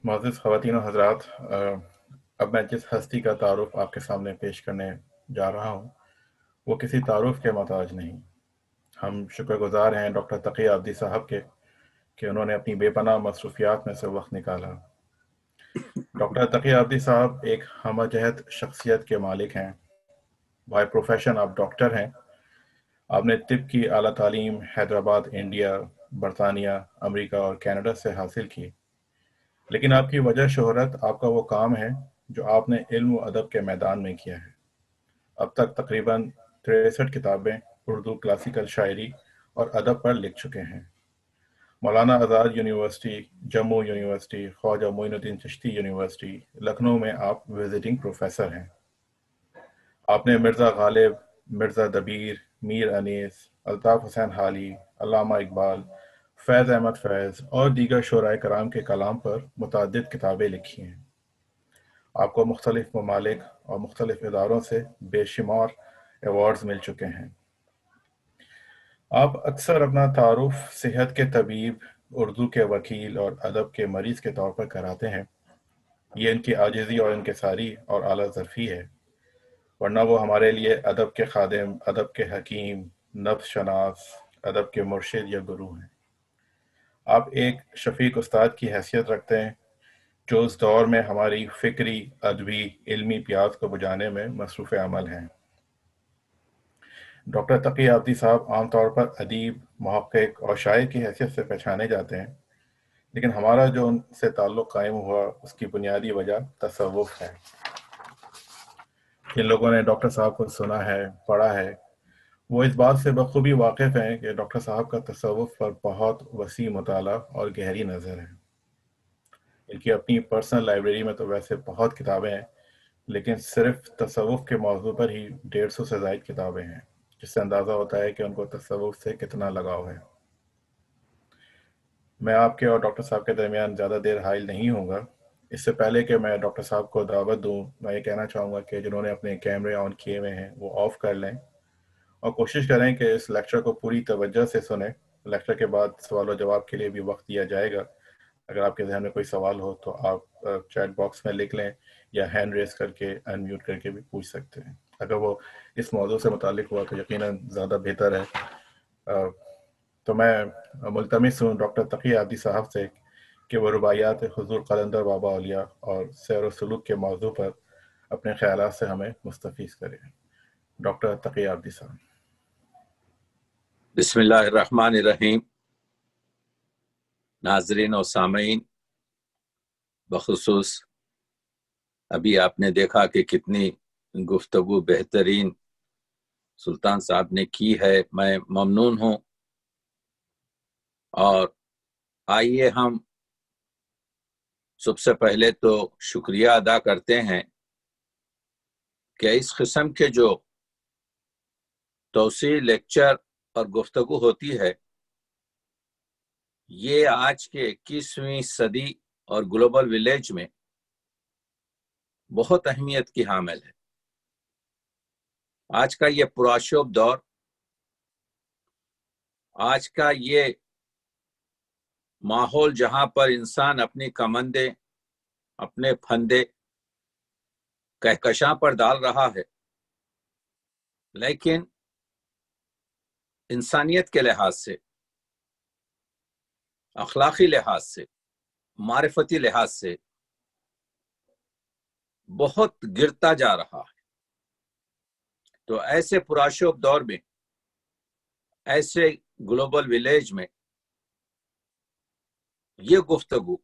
معزز خواتین و حضرات، اب میں جس ہستی کا تعارف آپ کے سامنے پیش کرنے جا رہا ہوں وہ کسی تعارف کے محتاج نہیں۔ ہم شکر گزار ہیں ڈاکٹر تقی آبدی صاحب کے کہ انہوں نے اپنی بے پناہ مصروفیات میں سے وقت نکالا۔ ڈاکٹر تقی آبدی صاحب ایک ہمہ جہت شخصیت کے مالک ہیں۔ بائی پروفیشن آپ ڈاکٹر ہیں۔ آپ نے طب کی اعلیٰ تعلیم حیدرآباد، انڈیا، برطانیہ، امریکہ اور کینیڈا سے حاصل کی، لیکن آپ کی وجہ شہرت آپ کا وہ کام ہے جو آپ نے علم و ادب کے میدان میں کیا ہے۔ اب تک تقریباً 63 کتابیں اردو کلاسیکل شاعری اور ادب پر لکھ چکے ہیں۔ Maulana Azad university, Jammu university, Khwaja Moinuddin Chishti university, Lucknow میں آپ وزٹنگ پروفیسر ہیں۔ آپ نے مرزا غالب، مرزا دبیر، میر انیس، الطاف حسین حالی، علامہ اقبال، فیض احمد فیض اور دیگر شعراء کرام کے کلام پر متعدد کتابیں لکھی ہیں۔ آپ کو مختلف ممالک اور مختلف اداروں سے بے شمار ایوارڈز مل چکے ہیں۔ آپ اکثر اپنا تعارف صحت کے طبیب، اردو کے وکیل اور ادب کے مریض کے طور پر کراتے ہیں۔ یہ ان کی عاجزی اور انکساری اور اعلیٰ ظرفی ہے، ورنہ وہ ہمارے لیے ادب کے خادم، ادب کے حکیم، نفس شناس، ادب کے مرشد یا گرو ہیں۔ آپ ایک شفیق استاد کی حیثیت رکھتے ہیں جو اس دور میں ہماری فکری، ادبی، علمی پیاس کو بجھانے میں مصروف عمل ہیں۔ ڈاکٹر تقی آبدی صاحب عام طور پر ادیب، محقق اور شاعر کی حیثیت سے پہچانے جاتے ہیں، لیکن ہمارا جو ان سے تعلق قائم ہوا اس کی بنیادی وجہ تصوف ہے۔ جن لوگوں نے ڈاکٹر صاحب کو سنا ہے، پڑھا ہے، وہ اس بات سے بخوبی واقف ہیں کہ ڈاکٹر صاحب کا تصوف پر بہت وسیع مطالعہ اور گہری نظر ہے۔ ان کی اپنی پرسنل لائبریری میں تو ویسے بہت کتابیں ہیں، لیکن صرف تصوف کے موضوع پر ہی 150 سے زائد کتابیں ہیں، جس سے اندازہ ہوتا ہے کہ ان کو تصوف سے کتنا لگاؤ ہے۔ میں آپ کے اور ڈاکٹر صاحب کے درمیان زیادہ دیر حائل نہیں ہوں گا۔ اس سے پہلے کہ میں ڈاکٹر صاحب کو دعوت دوں، میں یہ کہنا چاہوں گا کہ جنہوں نے اپنے کیمرے آن کیے ہوئے ہیں وہ آف کر لیں اور کوشش کریں کہ اس لیکچر کو پوری توجہ سے سنیں۔ لیکچر کے بعد سوال و جواب کے لیے بھی وقت دیا جائے گا۔ اگر آپ کے ذہن میں کوئی سوال ہو تو آپ چیٹ باکس میں لکھ لیں یا ہینڈ ریز کر کے انمیوٹ کر کے بھی پوچھ سکتے ہیں۔ اگر وہ اس موضوع سے متعلق ہوا تو یقیناً زیادہ بہتر ہے۔ تو میں ملتمس ہوں ڈاکٹر تقی آبدی صاحب سے کہ وہ رباعیات حضور قلندر بابا اولیاء اور سیر و سلوک کے موضوع پر اپنے خیالات سے ہمیں مستفیض کریں۔ ڈاکٹر تقی آبدی صاحب۔ بسم اللہ الرحمن الرحیم۔ ناظرین و سامعین، بخصوص ابھی آپ نے دیکھا کہ کتنی گفتگو بہترین سلطان صاحب نے کی ہے، میں ممنون ہوں۔ اور آئیے ہم سب سے پہلے تو شکریہ ادا کرتے ہیں کہ اس قسم کے جو توسیع لیکچر اور گفتگو ہوتی ہے، یہ آج کے 21ویں صدی اور گلوبل ولیج میں بہت اہمیت کی حامل ہے۔ آج کا یہ پرآشوب دور، آج کا یہ ماحول جہاں پر انسان اپنی کمندیں، اپنے پھندے کہکشاں پر ڈال رہا ہے، لیکن انسانیت کے لحاظ سے، اخلاقی لحاظ سے، معرفتی لحاظ سے بہت گرتا جا رہا ہے۔ تو ایسے پرآشوب دور میں، ایسے گلوبل ولیج میں یہ گفتگو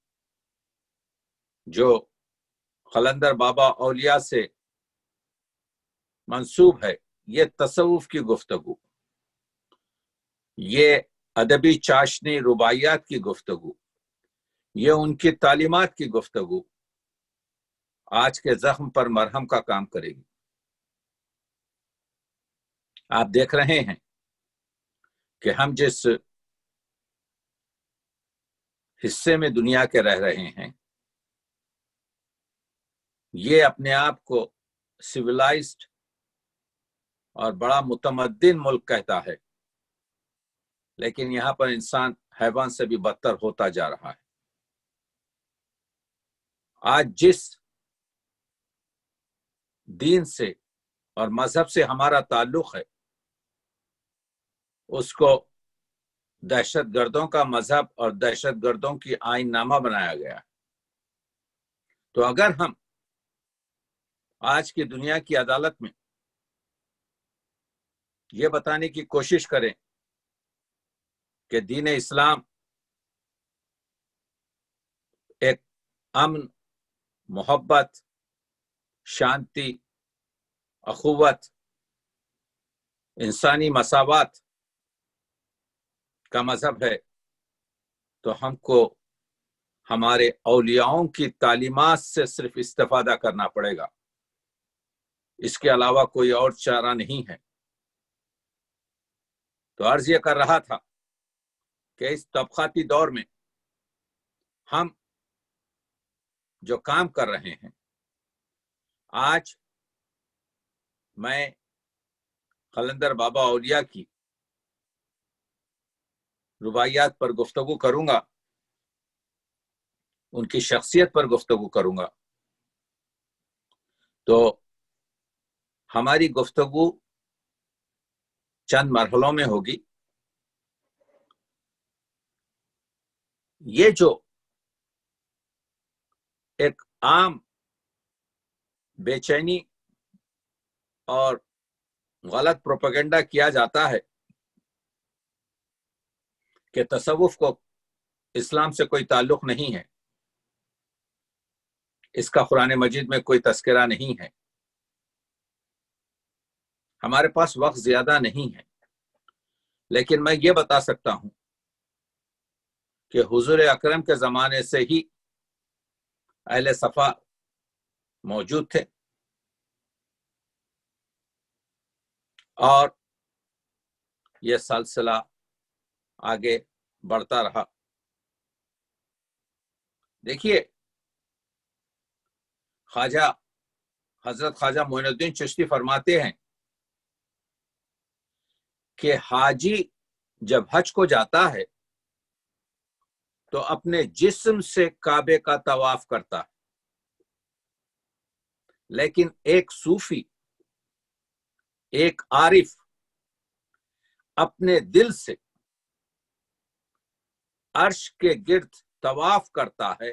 جو قلندر بابا اولیاء سے منسوب ہے، یہ تصوف کی گفتگو، یہ ادبی چاشنی رباعیات کی گفتگو، یہ ان کی تعلیمات کی گفتگو آج کے زخم پر مرہم کا کام کرے گی۔ آپ دیکھ رہے ہیں کہ ہم جس حصے میں دنیا کے رہ رہے ہیں، یہ اپنے آپ کو سویلائزڈ اور بڑا متمدن ملک کہتا ہے، لیکن یہاں پر انسان حیوان سے بھی بدتر ہوتا جا رہا ہے۔ आज जिस दीन से और मजहब से हमारा ताल्लुक है उसको दहशतगर्दों का मजहब और दहशतगर्दों की आईननामा बनाया गया है। तो अगर हम आज की दुनिया की अदालत में ये बताने की कोशिश करें कि दीन इस्लाम एक अमन, मोहब्बत, शांति, अखुवत, इंसानी मसावत का मजहब है, तो हमको हमारे औलियाओं की तालीमात से सिर्फ इस्तेफादा करना पड़ेगा, इसके अलावा कोई और चारा नहीं है। तो अर्ज ये कर रहा था कि इस तबकाती दौर में हम जो काम कर रहे हैं, आज मैं कलंदर बाबा औलिया की रुबाइयात पर गुफ्तगू करूंगा, उनकी शख्सियत पर गुफ्तगू करूंगा। तो हमारी गुफ्तगू चंद मरहलों में होगी। ये जो एक आम बेचैनी और गलत प्रोपेगेंडा किया जाता है कि तसव्वुफ को इस्लाम से कोई ताल्लुक नहीं है, इसका कुरान मजीद में कोई तस्करा नहीं है, हमारे पास वक्त ज्यादा नहीं है, लेकिन मैं ये बता सकता हूं कि हुजूर अकरम के जमाने से ही अहले सफा मौजूद थे और यह सिलसिला आगे बढ़ता रहा। देखिए, हजरत ख्वाजा मोइनुद्दीन चिश्ती फरमाते हैं कि हाजी जब हज को जाता है तो अपने जिस्म से काबे का तवाफ करता है, लेकिन एक सूफी, एक आरिफ अपने दिल से अर्श के गिर्द तवाफ करता है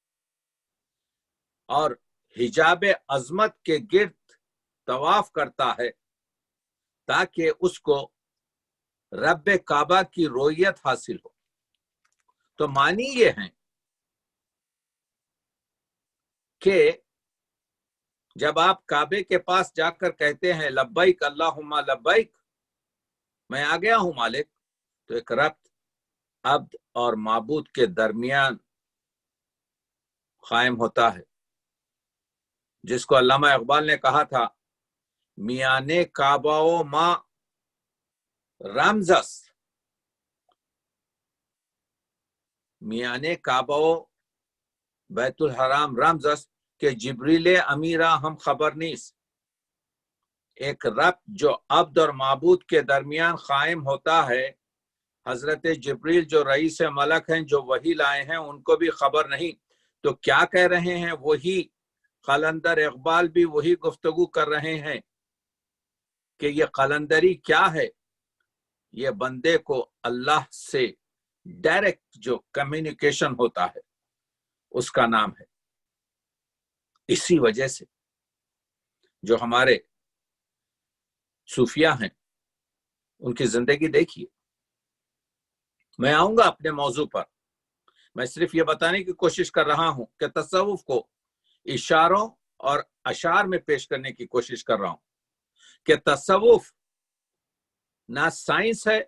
और हिजाब अजमत के गिर्द तवाफ करता है ताकि उसको रब्बे काबा की रोयत हासिल हो। तो मानी ये है कि जब आप काबे के पास जाकर कहते हैं लब्बैक अल्लाहुम्मा लब्बैक, मैं आ गया हूं मालिक, तो एक रब्त अब्द और माबूद के दरमियान कायम होता है, जिसको अल्लामा इकबाल ने कहा था, मियाने काबाओ मा रमजस, मियाने काबाओ बैतुल हराम रमजस के जिब्रील अमीरा हम खबर नीस। एक रब जो अब्द और माबूद के दरमियान कायम होता है, हजरत जिब्रील जो रईस मलक हैं, जो वही लाए हैं, उनको भी खबर नहीं। तो क्या कह रहे हैं? वही कलंदर इकबाल भी वही गुफ्तगू कर रहे हैं कि ये कलंदरी क्या है? ये बंदे को अल्लाह से डायरेक्ट जो कम्युनिकेशन होता है उसका नाम है। इसी वजह से जो हमारे सूफिया हैं उनकी जिंदगी देखिए। मैं आऊंगा अपने मौजू पर, मैं सिर्फ ये बताने की कोशिश कर रहा हूं कि तसव्वुफ को इशारों और अशार में पेश करने की कोशिश कर रहा हूं कि तसव्वुफ ना साइंस है,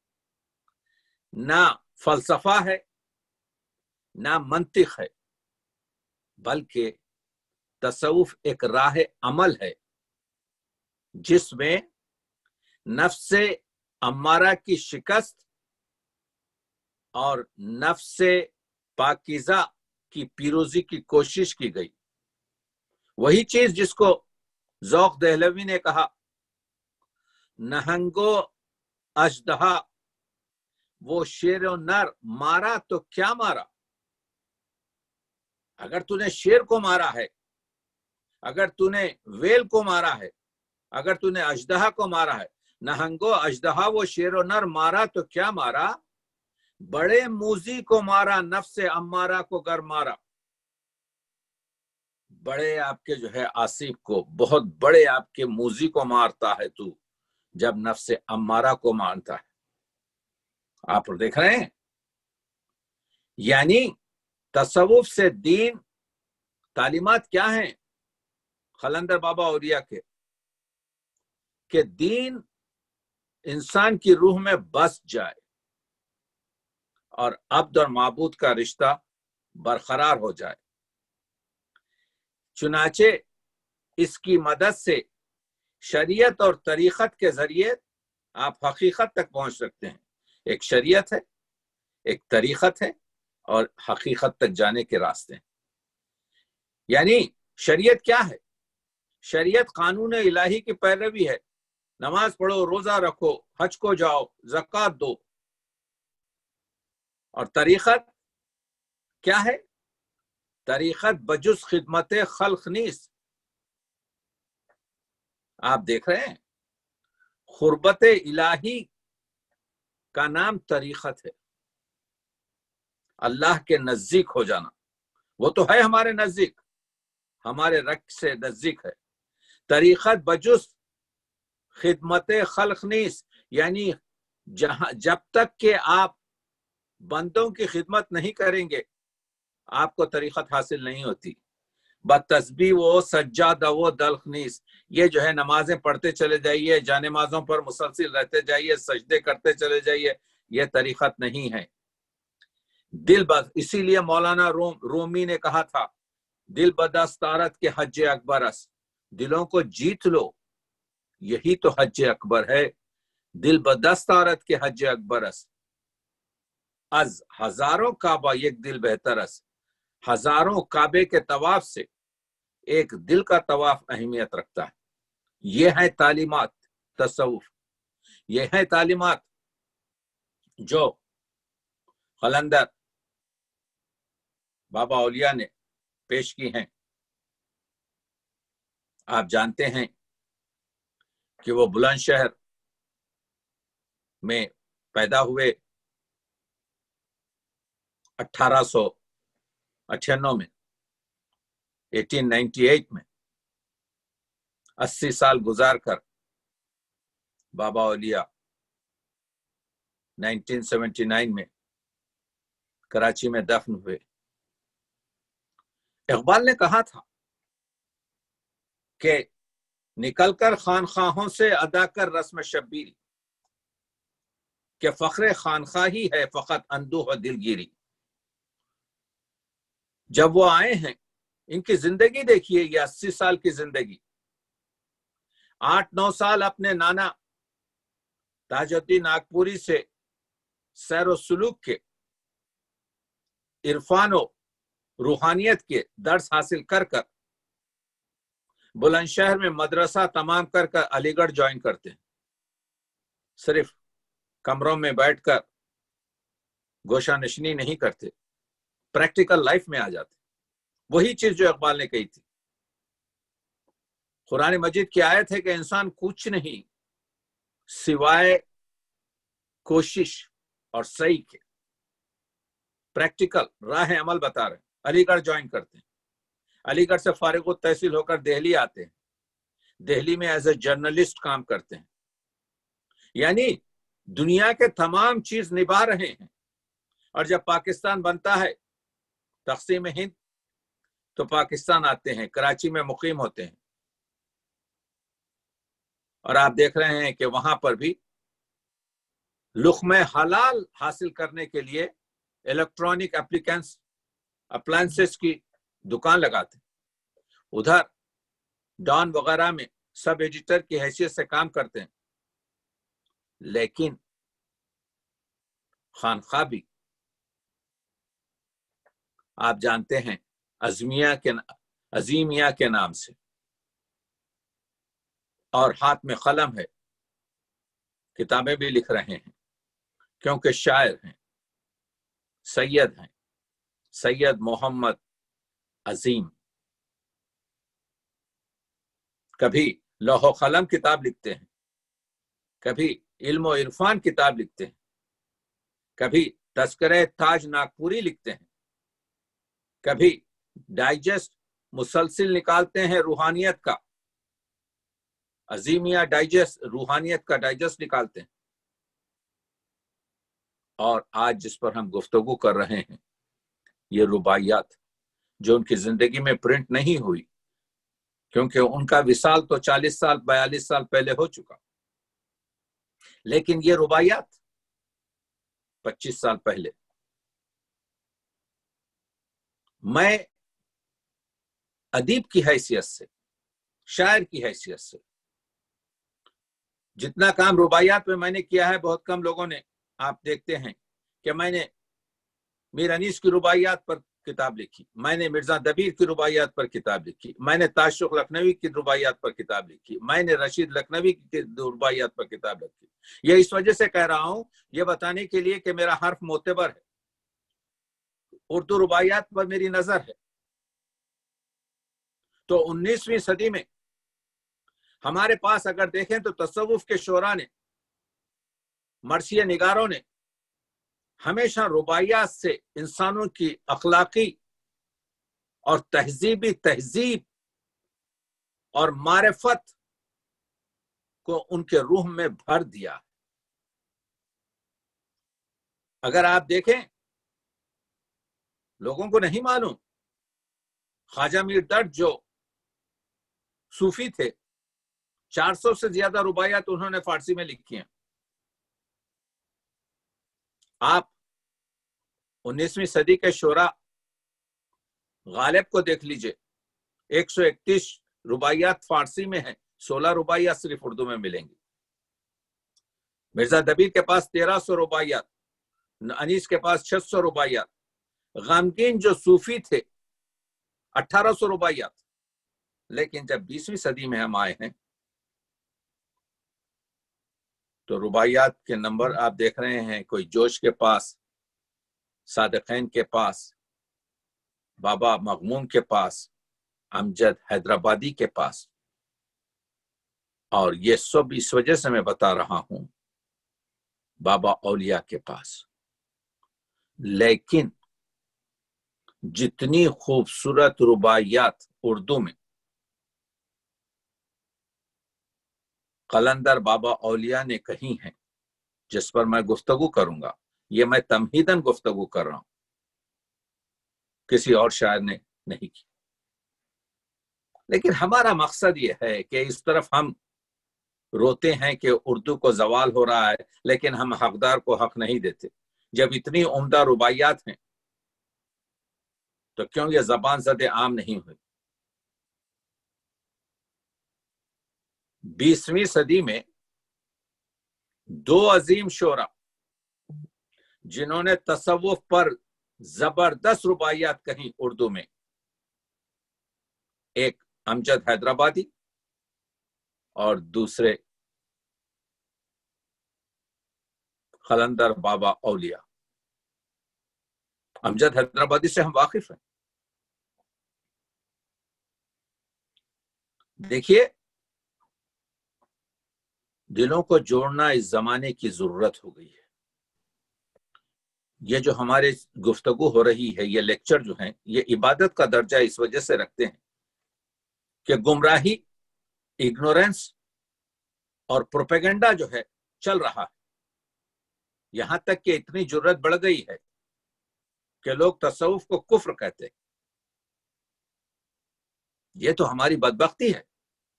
ना फलसफा है, ना मंतिक है, बल्कि तसव्वुफ एक राह अमल है जिसमें नफ्से अम्मारा की शिकस्त और नफ्से पाकीज़ा की पीरोजी की कोशिश की गई। वही चीज जिसको ज़ौक़ दहलवी ने कहा, नहंगो अजदहा वो शेर नर मारा तो क्या मारा, اگر تُونے شیر کو مارا ہے، اگر تُونے ویل کو مارا ہے، اگر تُونے اژدہا کو مارا ہے، نہنگو اژدہا وہ شیر و نر مارا تو کیا مارا؟ بڑے موذی کو مارا، نفس امارہ کو گر مارا. بڑے آپ کے جو ہے آصف کو، بہت بڑے آپ کے موذی کو مارتا ہے تو جب نفس امارہ کو مارتا ہے. آپ دیکھ رہے ہیں، یعنی تصوف سے دین تعلیمات کیا ہیں قلندر بابا اولیاء کے، کہ دین انسان کی روح میں بس جائے اور عبد اور معبود کا رشتہ برقرار ہو جائے. چنانچہ اس کی مدد سے شریعت اور طریقت کے ذریعے آپ حقیقت تک پہنچ سکتے ہیں. ایک شریعت ہے، ایک طریقت ہے، اور حقیقت تک جانے کے راستے ہیں. یعنی شریعت کیا ہے؟ شریعت قانون الہی کی پیروی ہے. نماز پڑھو، روزہ رکھو، حج کو جاؤ، زکوٰۃ دو. اور طریقت کیا ہے؟ طریقت بجز خدمت خلق نیست. آپ دیکھ رہے ہیں قربت الہی کا نام طریقت ہے، اللہ کے نزدیک ہو جانا. وہ تو ہے ہمارے نزدیک، ہمارے رگ سے نزدیک ہے. طریقت بجز خدمت خلق نیست، یعنی جب تک کہ آپ بندوں کی خدمت نہیں کریں گے آپ کو طریقت حاصل نہیں ہوتی. بتسبیح و سجادہ و دلق نیست، یہ جو ہے نمازیں پڑھتے چلے جائیے، جانمازوں پر مسلسل رہتے جائیے، سجدے کرتے چلے جائیے، یہ طریقت نہیں ہے. دل بس، اسی لیے مولانا رومی نے کہا تھا دل بدستارت کے حج اکبر اس، دلوں کو جیت لو، یہی تو حج اکبر ہے. دل بدستارت کے حج اکبر اس، از ہزاروں کعبہ یک دل بہتر اس. ہزاروں کعبے کے طواف سے ایک دل کا طواف اہمیت رکھتا ہے. یہ ہے تعلیمات تصوف، یہ ہے تعلیمات جو قلندر بابا اولیاء نے پیش کی ہیں. آپ جانتے ہیں کہ وہ بلند شہر میں پیدا ہوئے 1898 میں، 1898 میں 80 سال گزار کر بابا اولیاء 1979 میں کراچی میں دفن ہوئے. اقبال نے کہا تھا کہ نکل کر خانخواہوں سے ادا کر رسم شبیری، کہ فخر خانخواہی ہے فقط اندوہ و دلگیری. جب وہ آئے ہیں ان کی زندگی دیکھیے، یہ 80 سال کی زندگی، 8-9 سال اپنے نانا تاج الدین ناگپوری سے سیر و سلوک کے، عرفان و روحانیت کے درس حاصل کر کر بلند شہر میں مدرسہ تمام کر کر علی گڑھ جوائن کرتے ہیں. صرف کمروں میں بیٹھ کر گوشہ نشینی نہیں کرتے، پریکٹیکل لائف میں آ جاتے. وہی چیز جو اقبال نے کہی تھی. قرآن مجید کی آیت ہے کہ انسان کچھ نہیں سوائے کوشش اور سعی کے، پریکٹیکل راہ عمل بتا رہے ہیں. علی گڑھ جوائن کرتے ہیں، علی گڑھ سے فارغ التحصیل ہو کر دہلی آتے ہیں، دہلی میں ایز اے جرنلسٹ کام کرتے ہیں. یعنی دنیا کے تمام چیز نبھا رہے ہیں. اور جب پاکستان بنتا ہے تقسیم ہند تو پاکستان آتے ہیں، کراچی میں مقیم ہوتے ہیں. اور آپ دیکھ رہے ہیں کہ وہاں پر بھی لقمہ حلال حاصل کرنے کے لیے الیکٹرانک اپلائنسز کی دکان لگاتے ہیں. ادھر ڈان وغیرہ میں سب ایڈیٹر کی حیثیت سے کام کرتے ہیں. لیکن خانقاہ بھی آپ جانتے ہیں عظیمیہ کے نام سے، اور ہاتھ میں قلم ہے، کتابیں بھی لکھ رہے ہیں کیونکہ شاعر ہیں، سید ہیں، سید محمد عظیم. کبھی لوح و قلم کتاب لکھتے ہیں، کبھی علم و عرفان کتاب لکھتے ہیں، کبھی تذکرہ تاج ناگپوری لکھتے ہیں، کبھی ڈائجسٹ مسلسل نکالتے ہیں روحانیت کا، عظیمیہ ڈائجسٹ، روحانیت کا ڈائجسٹ نکالتے ہیں. اور آج جس پر ہم گفتگو کر رہے ہیں یہ رباعیات جو ان کی زندگی میں پرنٹ نہیں ہوئی، کیونکہ ان کا وصال تو 40 سال 42 سال پہلے ہو چکا، لیکن یہ رباعیات 25 سال پہلے. میں ادیب کی حیثیت سے، شاعر کی حیثیت سے جتنا کام رباعیات میں نے کیا ہے، بہت کم لوگوں نے، آپ دیکھتے ہیں کہ میں نے میر انیس کی رباعیات پر کتاب لکھی، میں نے مرزا دبیر کی رباعیات پر کتاب لکھی، میں نے تاشق لکھنوی کی رباعیات پر کتاب لکھی، میں نے رشید لکھنوی کی رباعیات پر کتاب لکھی. یہ اس وجہ سے کہہ رہا ہوں، یہ بتانے کے لیے کہ میرا حرف معتبر ہے، اردو رباعیات پر میری نظر ہے. تو 19ویں صدی میں ہمارے پاس اگر دیکھیں تو تصوف کے شعراء نے، مرثیہ نگاروں نے ہمیشہ رباعیات سے انسانوں کی اخلاقی اور تہذیبی تہذیب اور معرفت کو ان کے روح میں بھر دیا. اگر آپ دیکھیں، لوگوں کو نہیں معلوم، خواجہ میر درد جو صوفی تھے، 400 سے زیادہ رباعیات انہوں نے فارسی میں لکھی ہیں. آپ 19ویں صدی کے شعراء غالب کو دیکھ لیجئے، 131 رباعیات فارسی میں ہیں، 16 رباعیات صرف اردو میں ملیں گی. مرزا دبیر کے پاس 1300 رباعیات، انیس کے پاس 600 رباعیات، غمگین جو صوفی تھے 1800 رباعیات. لیکن جب 20ویں صدی میں ہم آئے ہیں تو رباعیات کے نمبر آپ دیکھ رہے ہیں، کوئی جوش کے پاس، صادقین کے پاس، بابا مغموم کے پاس، امجد حیدرآبادی کے پاس. اور یہ سب اس وجہ سے میں بتا رہا ہوں بابا اولیاء کے پاس. لیکن جتنی خوبصورت رباعیات اردو میں قلندر بابا اولیاء نے کہی ہیں، جس پر میں گفتگو کروں گا، یہ میں تمہیداً گفتگو کر رہا ہوں، کسی اور شاعر نے نہیں کی. لیکن ہمارا مقصد یہ ہے کہ اس طرف ہم روتے ہیں کہ اردو کو زوال ہو رہا ہے، لیکن ہم حقدار کو حق نہیں دیتے. جب اتنی عمدہ رباعیات ہیں تو کیوں یہ زبان زد عام نہیں ہوئی؟ 20ویں صدی میں دو عظیم شعراء جنہوں نے تصوف پر زبردست رباعیات کہیں اردو میں، ایک امجد حیدرآبادی اور دوسرے قلندر بابا اولیاء. امجد حیدرآبادی سے ہم واقف ہیں. دیکھیے، دلوں کو جوڑنا اس زمانے کی ضرورت ہو گئی ہے. یہ جو ہمارے گفتگو ہو رہی ہے، یہ لیکچر جو ہیں، یہ عبادت کا درجہ اس وجہ سے رکھتے ہیں کہ گمراہی، اگنورنس اور پروپیگنڈا جو ہے چل رہا ہے. یہاں تک کہ اتنی جرت بڑھ گئی ہے کہ لوگ تصوف کو کفر کہتے ہیں. یہ تو ہماری بدبختی ہے.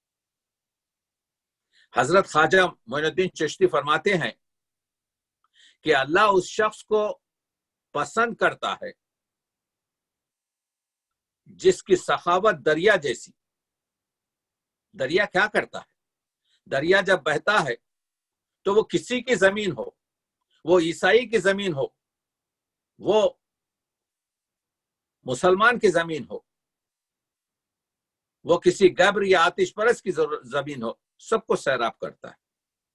حضرت خواجہ معین الدین چشتی فرماتے ہیں کہ اللہ اس شخص کو پسند کرتا ہے جس کی سخاوت دریا جیسی. دریا کیا کرتا ہے؟ دریا جب بہتا ہے تو وہ کسی کی زمین ہو، وہ عیسائی کی زمین ہو، وہ مسلمان کی زمین ہو، وہ کسی گبر یا آتش پرست کی زمین ہو، سب کو سیراب کرتا ہے.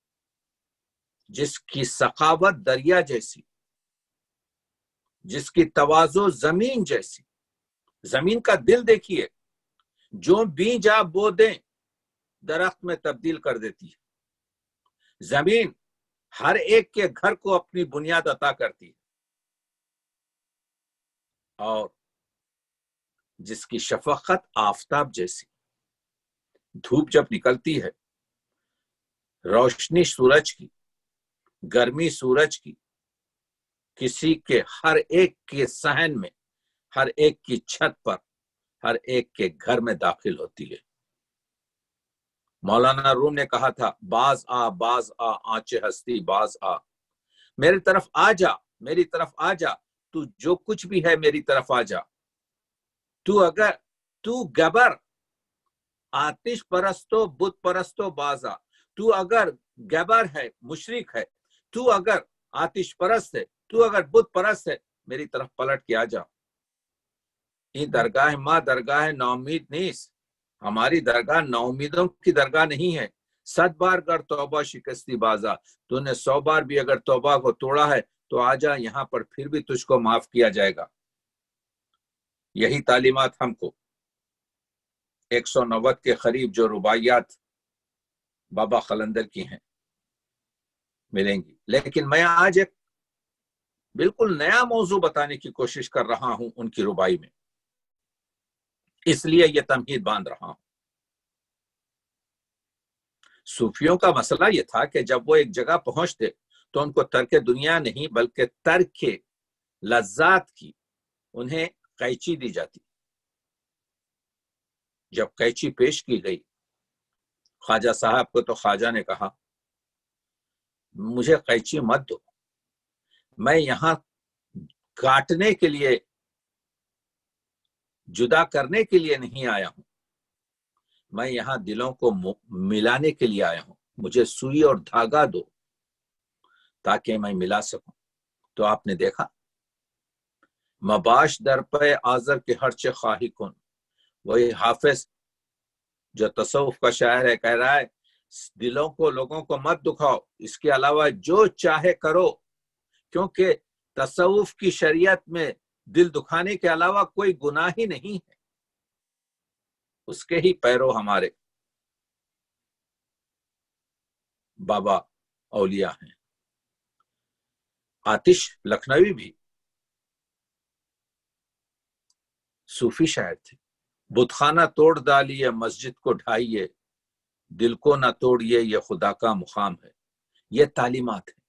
جس کی سخاوت دریا جیسی، جس کی تواضع زمین جیسی، زمین کا دل دیکھیے، جو بیج آپ بو دیں درخت میں تبدیل کر دیتی ہے۔ زمین ہر ایک کے گھر کو اپنی بنیاد عطا کرتی ہے، اور جس کی شفقت آفتاب جیسی، دھوپ جب نکلتی ہے، روشنی سورج کی، گرمی سورج کی، کسی کے ہر ایک کے صحن میں، ہر ایک کی چھت پر، ہر ایک کے گھر میں داخل ہوتی ہے۔ مولانا روم نے کہا تھا، باز آ باز آ آنچ ہستی باز آ، میری طرف آ جا، میری طرف آ جا، تو جو کچھ بھی ہے میری طرف آ جا۔ تو گبر آتش پرستو بت پرستو بازا، تو اگر گبر ہے، مشرک ہے، تو اگر آتش پرست ہے، تو اگر بت پرست ہے، میری طرف پلٹ کے آ جا۔ یہ درگاہ ماں درگاہ نومید نیس، ہماری درگاہ نومیدوں کی درگاہ نہیں ہے۔ 100 بار گر توبہ شکستی بازا، تو نے 100 بار بھی اگر توبہ کو توڑا ہے تو آ جا یہاں پر، پھر بھی تجھ کو معاف کیا جائے گا۔ یہی تعلیمات ہم کو 190 کے قریب جو رباعیات بابا قلندر کی ہیں ملیں گی، لیکن میں آج ایک بالکل نیا موضوع بتانے کی کوشش کر رہا ہوں ان کی ربائی میں، اس لیے یہ تمہید باندھ رہا ہوں۔ صوفیوں کا مسئلہ یہ تھا کہ جب وہ ایک جگہ پہنچتے تو ان کو ترک دنیا نہیں بلکہ ترک لذات کی انہیں قیچی دی جاتی۔ جب قیچی پیش کی گئی خواجہ صاحب کو تو خواجہ نے کہا، مجھے قیچی مت دو، میں یہاں کاٹنے کے لیے، جدا کرنے کے لیے نہیں آیا ہوں، میں یہاں دلوں کو ملانے کے لیے آیا ہوں، مجھے سوئی اور دھاگا دو تاکہ میں ملا سکوں۔ تو آپ نے دیکھا، مباش در پہ آذر کے ہرچے خواہی کن، وہی حافظ جو تصوف کا شاعر ہے کہہ رہا ہے، دلوں کو، لوگوں کو مت دکھاؤ، اس کے علاوہ جو چاہے کرو، کیونکہ تصوف کی شریعت میں دل دکھانے کے علاوہ کوئی گناہ ہی نہیں ہے۔ اس کے ہی پیرو ہمارے بابا اولیاء ہیں۔ آتش لکھنوی بھی صوفی شاعر تھے۔ بت خانہ توڑ ڈالیے، مسجد کو ڈھائیے، دل کو نہ توڑیے، یہ خدا کا مقام ہے۔ یہ تعلیمات ہیں۔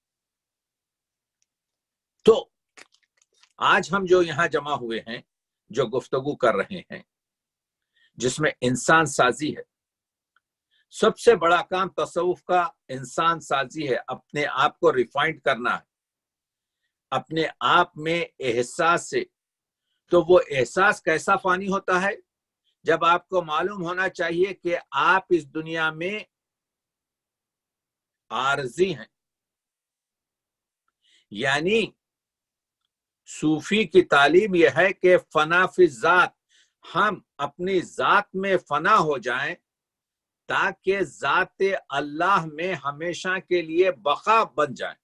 تو آج ہم جو یہاں جمع ہوئے ہیں، جو گفتگو کر رہے ہیں، جس میں انسان سازی ہے، سب سے بڑا کام تصوف کا انسان سازی ہے، اپنے آپ کو ریفائنڈ کرنا ہے، اپنے آپ میں احساس سے۔ تو وہ احساس کیسا فانی ہوتا ہے؟ جب آپ کو معلوم ہونا چاہیے کہ آپ اس دنیا میں عارضی ہیں۔ یعنی صوفی کی تعلیم یہ ہے کہ فنا فی ذات، ہم اپنی ذات میں فنا ہو جائیں تاکہ ذات اللہ میں ہمیشہ کے لیے بقا بن جائیں۔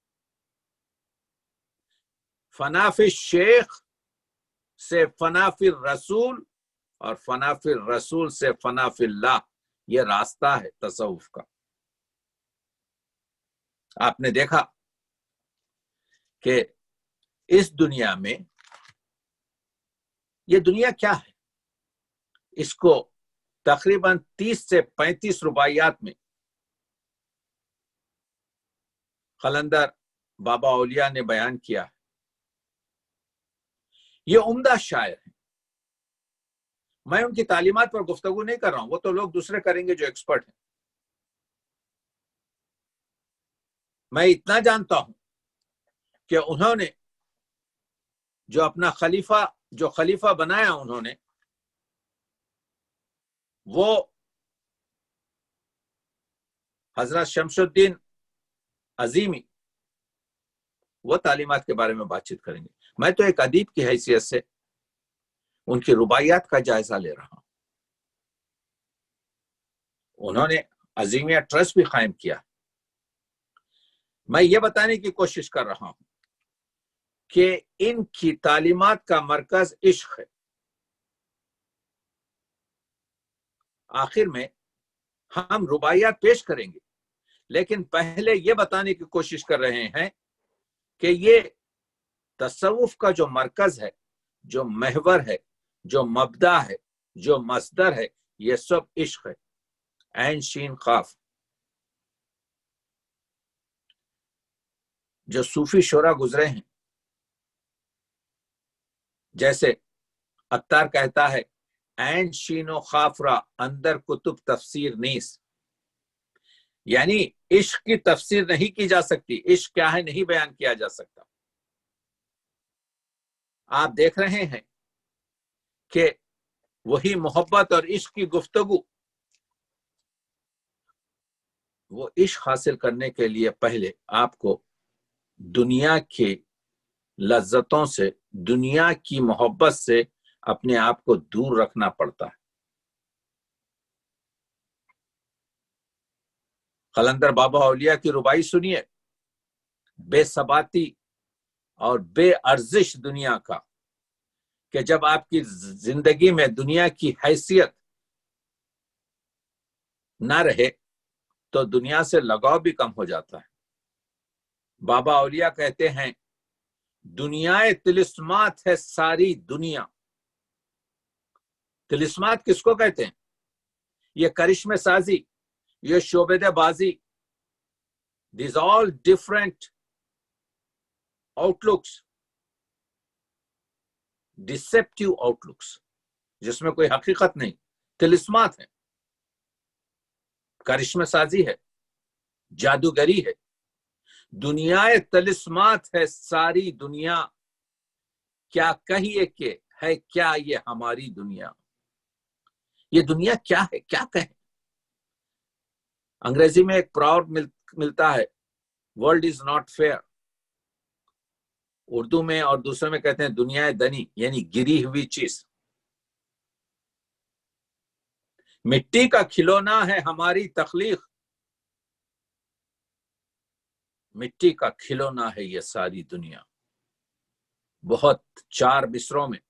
فنا فی شیخ سے فنا فی الرسول، اور فنا فی الرسول سے فنا فی اللہ، یہ راستہ ہے تصوف کا۔ آپ نے دیکھا کہ اس دنیا میں، یہ دنیا کیا ہے، اس کو تقریباً 30 سے 35 رباعیات میں قلندر بابا اولیاء نے بیان کیا ہے۔ یہ عمدہ شاعر ہیں۔ میں ان کی تعلیمات پر گفتگو نہیں کر رہا ہوں، وہ تو لوگ دوسرے کریں گے جو ایکسپرٹ ہیں۔ میں اتنا جانتا ہوں کہ انہوں نے جو اپنا خلیفہ بنایا، انہوں نے وہ حضرت شمس الدین عظیمی، وہ تعلیمات کے بارے میں بات چیت کریں گے۔ میں تو ایک ادیب کی حیثیت سے ان کی رباعیات کا جائزہ لے رہا ہوں۔ انہوں نے عظیمیہ ٹرسٹ بھی قائم کیا۔ میں یہ بتانے کی کوشش کر رہا ہوں کہ ان کی تعلیمات کا مرکز عشق ہے۔ آخر میں ہم رباعیات پیش کریں گے، لیکن پہلے یہ بتانے کی کوشش کر رہے ہیں کہ یہ تصوف کا جو مرکز ہے، جو محور ہے، جو مبدا ہے، جو مصدر ہے، یہ سب عشق ہے، عین شین قاف۔ جو صوفی شعرا گزرے ہیں، جیسے عطار کہتا ہے عین شین و خاف را اندر کتب تفسیر نیس، یعنی عشق کی تفسیر نہیں کی جا سکتی، عشق کیا ہے نہیں بیان کیا جا سکتا۔ آپ دیکھ رہے ہیں کہ وہی محبت اور عشق کی گفتگو، وہ عشق حاصل کرنے کے لیے پہلے آپ کو دنیا کی لذتوں سے، دنیا کی محبت سے اپنے آپ کو دور رکھنا پڑتا ہے۔ قلندر بابا اولیاء کی ربائی سنیے، بے ثباتی اور بے ارزش دنیا کا، کہ جب آپ کی زندگی میں دنیا کی حیثیت نہ رہے تو دنیا سے لگاؤ بھی کم ہو جاتا ہے۔ بابا اولیاء کہتے ہیں دنیا طلسمات ہے ساری دنیا۔ طلسمات کس کو کہتے ہیں؟ یہ کرشمے سازی، یہ شعبدہ بازی، these all different outlooks، deceptive outlooks، جس میں کوئی حقیقت نہیں، طلسمات ہیں، کرشمے سازی ہے، جادوگری ہے۔ دنیا طلسمات ہے ساری دنیا، کیا کہیے کہ ہے کیا یہ ہماری دنیا؟ یہ دنیا کیا ہے، کیا کہیں؟ انگریزی میں ایک پراؤڈ ملتا ہے، world is not fair. Urdu میں اور دوسرے میں کہتے ہیں دنیا دنی، یعنی گری ہوئی چیز۔ مٹی کا کھلونا ہے ہماری تخلیق، مٹی کا کھلونا ہے یہ ساری دنیا۔ بہت 4 مصروں میں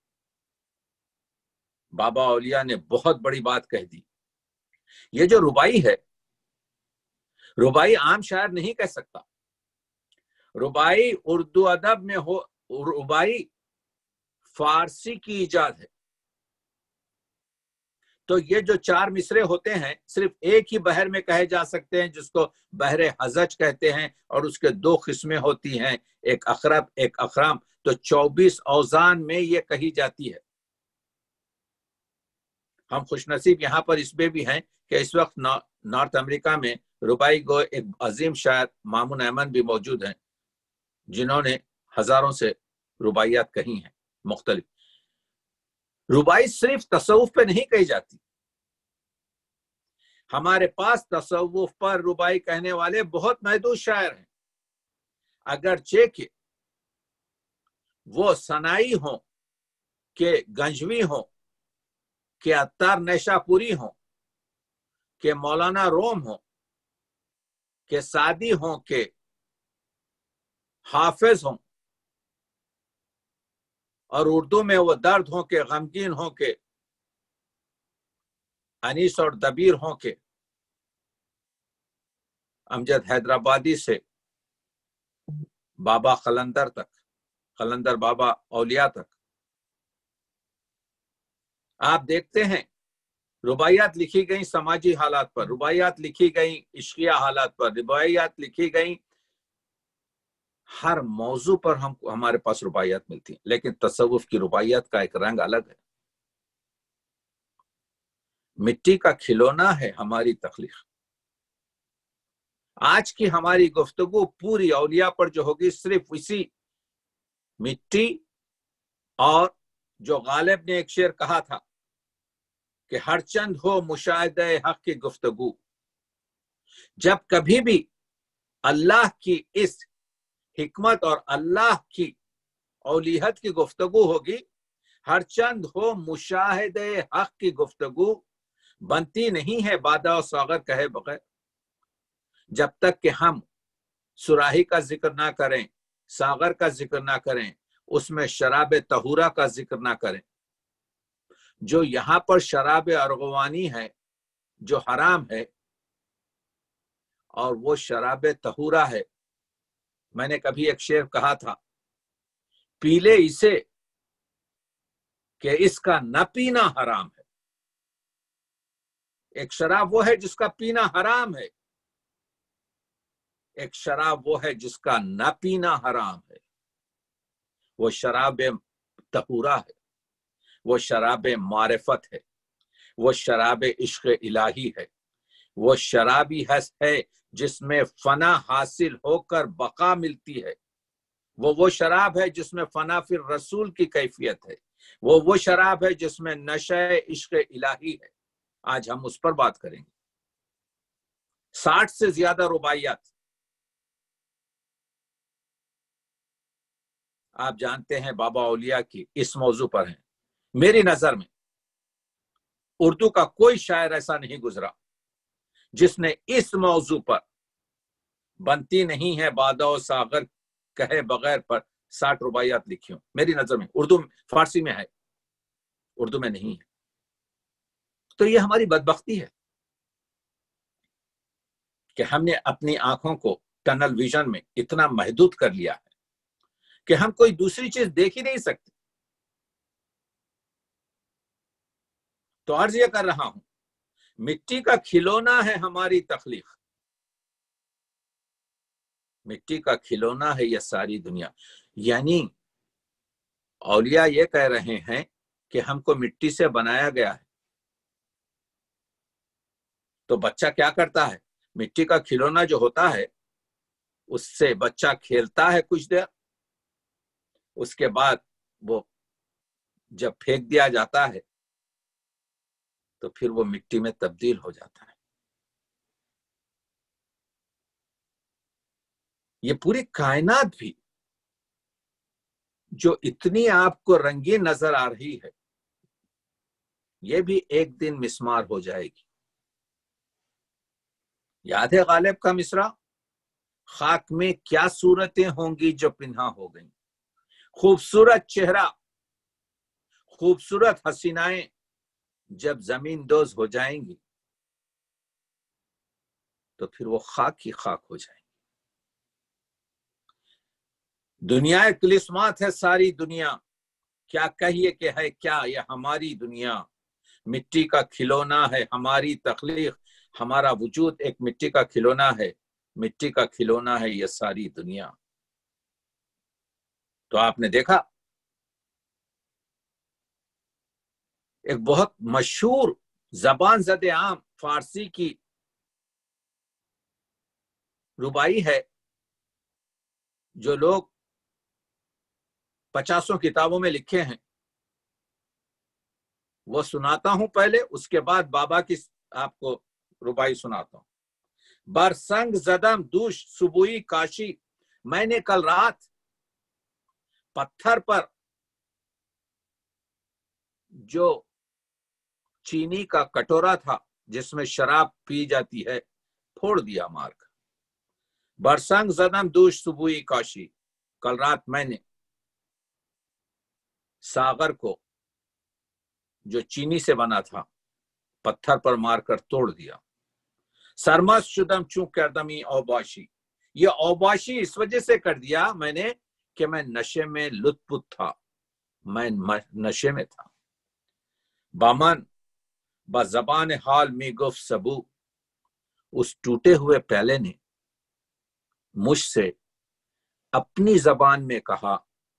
بابا اولیاء نے بہت بڑی بات کہہ دی۔ یہ جو ربائی ہے، ربائی عام شاعر نہیں کہہ سکتا، ربائی اردو ادب میں ہو، ربائی فارسی کی ایجاد ہے۔ تو یہ جو 4 مصرے ہوتے ہیں صرف ایک ہی بحر میں کہے جا سکتے ہیں، جس کو بحر حزج کہتے ہیں، اور اس کے 2 قسمیں ہوتی ہیں، ایک اخرب ایک اخرام۔ تو 24 اوزان میں یہ کہی جاتی ہے۔ ہم خوش نصیب یہاں پر اس میں بھی ہیں کہ اس وقت نارتھ امریکہ میں ربائی گو ایک عظیم شاعر مامون ایمن بھی موجود ہیں، جنہوں نے ہزاروں سے رباعیات کہی ہیں مختلف۔ ربائی صرف تصوف پہ نہیں کہی جاتی، ہمارے پاس تصوف پر ربائی کہنے والے بہت محدود شاعر ہیں، اگرچہ کہ وہ سنائی ہوں، کہ گنجوی ہوں، کہ عطار نیشا پوری ہوں، کہ مولانا روم ہوں، کہ سعدی ہوں، کہ حافظ ہوں، اور اردو میں وہ درد ہوں، کہ غمگین ہوں، کہ انیس اور دبیر ہوں، کہ امجد حیدرآبادی سے بابا قلندر تک، قلندر بابا اولیاء تک۔ آپ دیکھتے ہیں رباعیات لکھی گئیں سماجی حالات پر، رباعیات لکھی گئیں عشقیہ حالات پر، رباعیات لکھی گئیں ہر موضوع پر ہمارے پاس رباعیات ملتی ہیں، لیکن تصوف کی رباعیات کا ایک رنگ الگ ہے۔ مٹی کا کھلونا ہے ہماری تخلیق۔ آج کی ہماری گفتگو پوری اولیاء پر جو ہوگی، صرف اسی مٹی، اور جو غالب نے ایک شعر کہا تھا کہ ہر چند ہو مشاہدہ حق کی گفتگو، جب کبھی بھی اللہ کی اس حکمت اور اللہ کی اولیت کی گفتگو ہوگی، ہر چند ہو مشاہدہ حق کی گفتگو، بنتی نہیں ہے بادہ و ساغر کہے بغیر۔ جب تک کہ ہم صراحی کا ذکر نہ کریں، ساغر کا ذکر نہ کریں، اس میں شراب طہورہ کا ذکر نہ کریں۔ جو یہاں پر شراب ارغوانی ہے، جو حرام ہے اور وہ شراب طہورہ ہے. میں نے کبھی ایک شعر کہا تھا، پی لے اسے کہ اس کا نہ پینا حرام ہے. ایک شراب وہ ہے جس کا پینا حرام ہے، ایک شراب وہ ہے جس کا نہ پینا حرام ہے. وہ شراب طہورہ ہے، وہ شراب معرفت ہے، وہ شراب عشق الہی ہے، وہ شرابی ہے جس میں فنا حاصل ہو کر بقا ملتی ہے. وہ شراب ہے جس میں فنا فی الرسول کی کیفیت ہے. وہ شراب ہے جس میں نشہ عشق الہی ہے. آج ہم اس پر بات کریں گے. 60 سے زیادہ رباعیات آپ جانتے ہیں بابا اولیاء کی اس موضوع پر ہیں. میری نظر میں اردو کا کوئی شاعر ایسا نہیں گزرا جس نے اس موضوع پر بنتی نہیں ہے بادہ و ساغر کہے بغیر پر 60 رباعیات لکھی ہوں. میری نظر میں اردو فارسی میں ہے، اردو میں نہیں ہے. تو یہ ہماری بدبختی ہے کہ ہم نے اپنی آنکھوں کو ٹنل ویژن میں اتنا محدود کر لیا ہے کہ ہم کوئی دوسری چیز دیکھ ہی نہیں سکتے. تو عرض یہ کر رہا ہوں، مٹی کا کھلونا ہے ہماری تخلیق، مٹی کا کھلونا ہے یہ ساری دنیا. یعنی اولیاء یہ کہہ رہے ہیں کہ ہم کو مٹی سے بنایا گیا ہے. تو بچہ کیا کرتا ہے؟ مٹی کا کھلونا جو ہوتا ہے اس سے بچہ کھیلتا ہے کچھ دیر، اس کے بعد وہ جب پھینک دیا جاتا ہے تو پھر وہ مٹی میں تبدیل ہو جاتا ہے. یہ پوری کائنات بھی جو اتنی آپ کو رنگین نظر آ رہی ہے، یہ بھی ایک دن مسمار ہو جائے گی. یاد ہے غالب کا مصرع، خاک میں کیا صورتیں ہوں گی جو پنہا ہو گئیں، خوبصورت چہرہ خوبصورت حسینائیں جب زمین دوز ہو جائیں گی تو پھر وہ خاک ہی خاک ہو جائیں گی. دنیا طلسمات ہے ساری دنیا، کیا کہیے کہ ہے کیا یہ ہماری دنیا. مٹی کا کھلونا ہے ہماری تخلیق، ہمارا وجود ایک مٹی کا کھلونا ہے، مٹی کا کھلونا ہے یہ ساری دنیا. تو آپ نے دیکھا ایک بہت مشہور زبان زد عام فارسی کی ربائی ہے جو لوگ 50 کتابوں میں لکھے ہیں. وہ سناتا ہوں پہلے، اس کے بعد بابا کی آپ کو ربائی سناتا ہوں. برسنگ زدم دوش صبوئی کاشی، میں نے کل رات پتھر پر جو چینی کا کٹورا تھا جس میں شراب پی جاتی ہے پھوڑ دیا مار کر. برسنگ زدم دوش صبوئی کاشی، کل رات میں نے ساغر کو جو چینی سے بنا تھا پتھر پر مار کر توڑ دیا. سرمست شدم چون کردمی اوباشی، یہ اوباشی اس وجہ سے کر دیا میں نے کہ میں نشے میں لطف تھا، میں نشے میں تھا. بامن بزبان حال می گفت سبو، اس ٹوٹے ہوئے پیالے نے مجھ سے اپنی زبان میں کہا،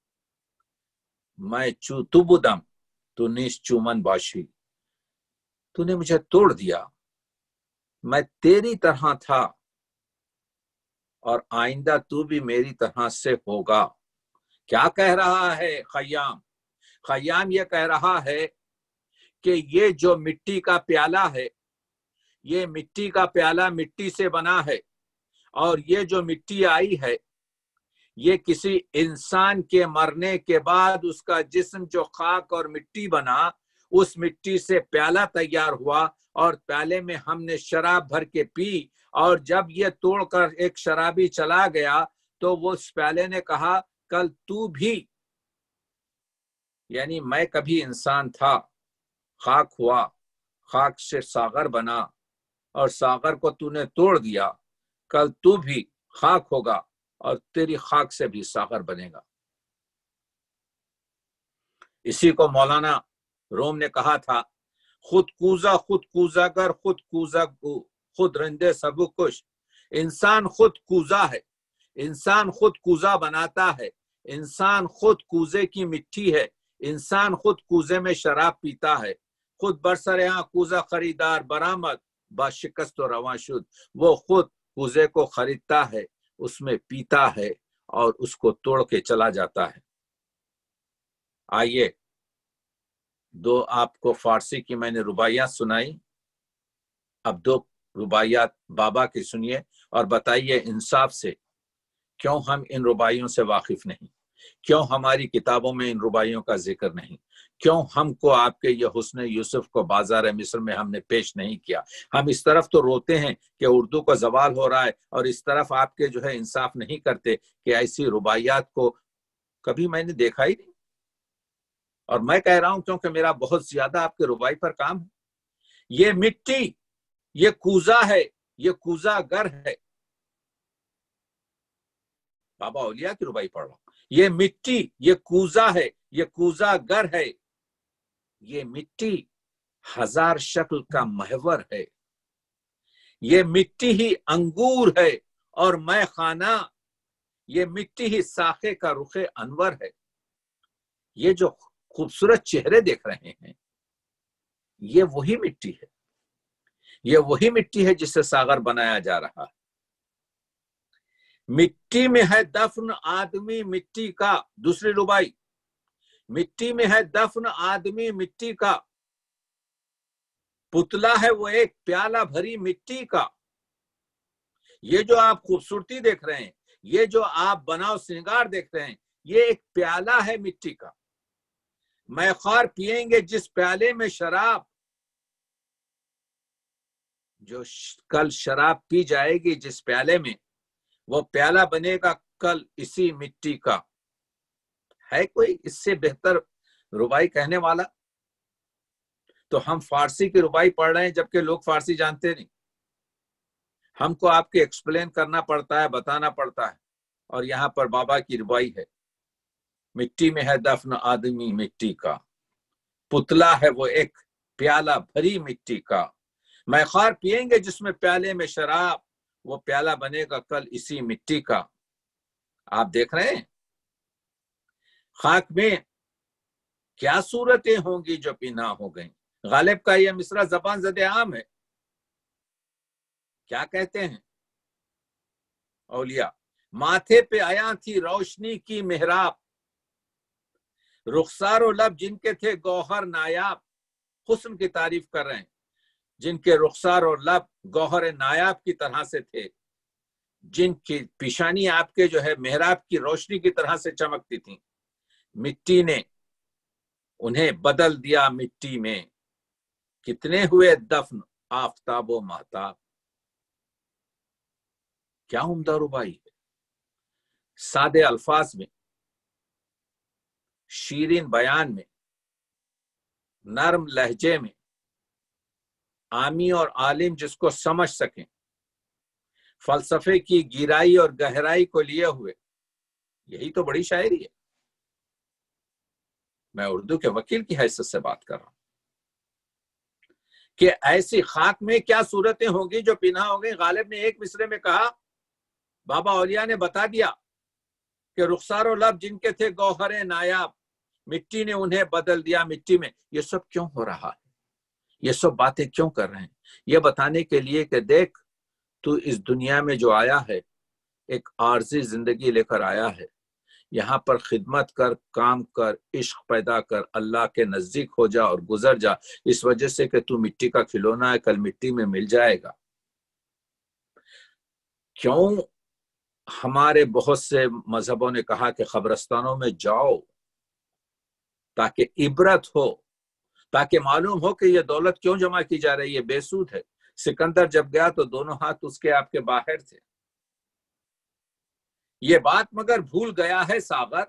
میں تو بدم تو نیس چومن باشی، تو نے مجھے توڑ دیا، میں تیری طرح تھا اور آئندہ تو بھی میری طرح سے ہوگا. کیا کہہ رہا ہے خیام؟ خیام یہ کہہ رہا ہے کہ یہ جو مٹی کا پیالہ ہے، یہ مٹی کا پیالہ مٹی سے بنا ہے، اور یہ جو مٹی آئی ہے یہ کسی انسان کے مرنے کے بعد اس کا جسم جو خاک اور مٹی بنا، اس مٹی سے پیالہ تیار ہوا اور پیالے میں ہم نے شراب بھر کے پی، اور جب یہ توڑ کر ایک شرابی چلا گیا تو وہ اس پیالے نے کہا کل تو بھی، یعنی میں کبھی انسان تھا، خاک ہوا، خاک سے ساغر بنا، اور ساغر کو تو نے توڑ دیا، کل تو بھی خاک ہوگا اور تیری خاک سے بھی ساغر بنے گا۔ اسی کو مولانا روم نے کہا تھا، خود کوزہ گر خود کوزہ گو، خود رندے سبو کش۔ انسان خود کوزہ ہے، انسان خود کوزہ بناتا ہے، انسان خود کوزے کی مٹی ہے، انسان خود کوزے میں شراب پیتا ہے، خود برسر یہاں کوزہ خریدار برآمد با شکست و رواں شد۔ وہ خود کوزے کو خریدتا ہے، اس میں پیتا ہے اور اس کو توڑ کے چلا جاتا ہے۔ آئیے دو آپ کو فارسی کی میں نے رباعیات سنائی، اب دو رباعیات بابا کی سنیے اور بتائیے انصاف سے کیوں ہم ان رباعیوں سے واقف نہیں، کیوں ہماری کتابوں میں ان رباعیوں کا ذکر نہیں، کیوں ہم کو آپ کے یہ حسن یوسف کو بازار مصر میں ہم نے پیش نہیں کیا۔ ہم اس طرف تو روتے ہیں کہ اردو کا زوال ہو رہا ہے، اور اس طرف آپ کے جو ہے انصاف نہیں کرتے کہ ایسی رباعیات کو کبھی میں نے دیکھا ہی نہیں۔ اور میں کہہ رہا ہوں کیونکہ میرا بہت زیادہ آپ کے رباعی پر کام ہے۔ یہ مٹی، یہ کوزہ ہے، یہ کوزہ گر ہے۔ بابا اولیاء کی رباعی پڑھ رہا ہوں۔ یہ مٹی، یہ کوزہ ہے، یہ کوزہ گر ہے، یہ مٹی ہزار شکل کا محور ہے، یہ مٹی ہی انگور ہے اور میں خانہ، یہ مٹی ہی ساقے کا رخ انور ہے۔ یہ جو خوبصورت چہرے دیکھ رہے ہیں، یہ وہی مٹی ہے، یہ وہی مٹی ہے جس سے ساغر بنایا جا رہا ہے۔ مٹی میں ہے دفن آدمی مٹی کا، دوسری ربائی، مٹی میں ہے دفن آدمی مٹی کا، پتلا ہے وہ ایک پیالہ بھری مٹی کا۔ یہ جو آپ خوبصورتی دیکھ رہے ہیں، یہ جو آپ بناؤ سنگار دیکھ رہے ہیں، یہ ایک پیالہ ہے مٹی کا۔ میں خوار پیئیں گے جس پیالے میں شراب، جو کل شراب پی جائے گی جس پیالے میں، وہ پیالہ بنے گا کل اسی مٹی کا۔ ہے کوئی اس سے بہتر ربائی کہنے والا؟ تو ہم فارسی کی ربائی پڑھ رہے ہیں جبکہ لوگ فارسی جانتے نہیں، ہم کو آپ کے ایکسپلین کرنا پڑتا ہے، بتانا پڑتا ہے۔ اور یہاں پر بابا کی ربائی ہے، مٹی میں ہے دفن آدمی مٹی کا، پتلا ہے وہ ایک پیالہ بھری مٹی کا، میں خوار پیئیں گے جس میں پیالے میں شراب، وہ پیالہ بنے گا کل اسی مٹی کا۔ آپ دیکھ رہے ہیں خاک میں کیا صورتیں ہوں گی جو پنہاں ہو گئیں۔ غالب کا یہ مصرع زبان زد عام ہے۔ کیا کہتے ہیں اولیاء؟ ماتھے پہ آیا تھی روشنی کی محراب، رخسار و لب جن کے تھے گوہر نایاب۔ حسن کی تعریف کر رہے ہیں، جن کے رخسار اور لب گوہر نایاب کی طرح سے تھے، جن کی پیشانی آپ کے جو ہے محراب کی روشنی کی طرح سے چمکتی تھی۔ مٹی نے انہیں بدل دیا مٹی میں، کتنے ہوئے دفن آفتاب و مہتاب۔ کیا عمدہ ربائی ہے، سادے الفاظ میں، شیرین بیان میں، نرم لہجے میں، عامی اور عالم جس کو سمجھ سکیں، فلسفے کی گہرائی اور گہرائی کو لیے ہوئے۔ یہی تو بڑی شاعری ہے۔ میں اردو کے وکیل کی حیثیت سے بات کر رہا ہوں کہ ایسی خاک میں کیا صورتیں ہوں گی جو پنہاں ہو گئی۔ غالب نے ایک مصرے میں کہا، بابا اولیاء نے بتا دیا کہ رخسار و لب جن کے تھے گوہر نایاب، مٹی نے انہیں بدل دیا مٹی میں۔ یہ سب کیوں ہو رہا ہے؟ یہ سب باتیں کیوں کر رہے ہیں؟ یہ بتانے کے لیے کہ دیکھ، تو اس دنیا میں جو آیا ہے ایک عارضی زندگی لے کر آیا ہے، یہاں پر خدمت کر، کام کر، عشق پیدا کر، اللہ کے نزدیک ہو جا اور گزر جا، اس وجہ سے کہ تو مٹی کا کھلونا ہے، کل مٹی میں مل جائے گا۔ کیوں ہمارے بہت سے مذہبوں نے کہا کہ قبرستانوں میں جاؤ تاکہ عبرت ہو، تاکہ معلوم ہو کہ یہ دولت کیوں جمع کی جا رہی ہے، بے سود ہے۔ سکندر جب گیا تو دونوں ہاتھ اس کے آپ کے باہر تھے۔ یہ بات مگر بھول گیا ہے ساغر،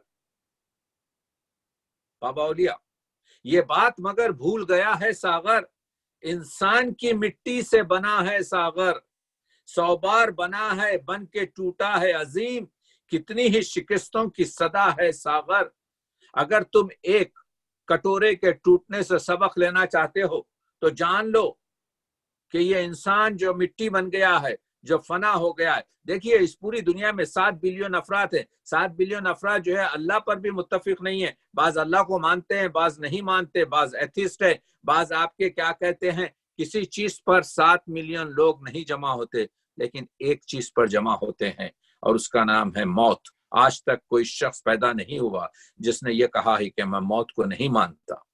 بابا اولیاء، یہ بات مگر بھول گیا ہے ساغر، इंसान की मिट्टी से बना है सागर, 100 बार बना है बन के टूटा है अजीम, कितनी ही शिकस्तों की सदा है सागर। अगर तुम एक कटोरे के टूटने से सबक लेना चाहते हो तो जान लो कि ये इंसान जो मिट्टी बन गया है, जो फना हो गया है। देखिए इस पूरी दुनिया में 7 बिलियन अफराद है। 7 बिलियन अफराद जो है अल्लाह पर भी मुत्तफिक नहीं है। बाज अल्लाह को मानते हैं, बाज नहीं मानते, बाज एथिस्ट है, बाज आपके क्या कहते हैं, किसी चीज पर 7 मिलियन लोग नहीं जमा होते, लेकिन एक चीज पर जमा होते हैं और उसका नाम है मौत। आज तक कोई शख्स पैदा नहीं हुआ जिसने ये कहा है कि मैं मौत को नहीं मानता,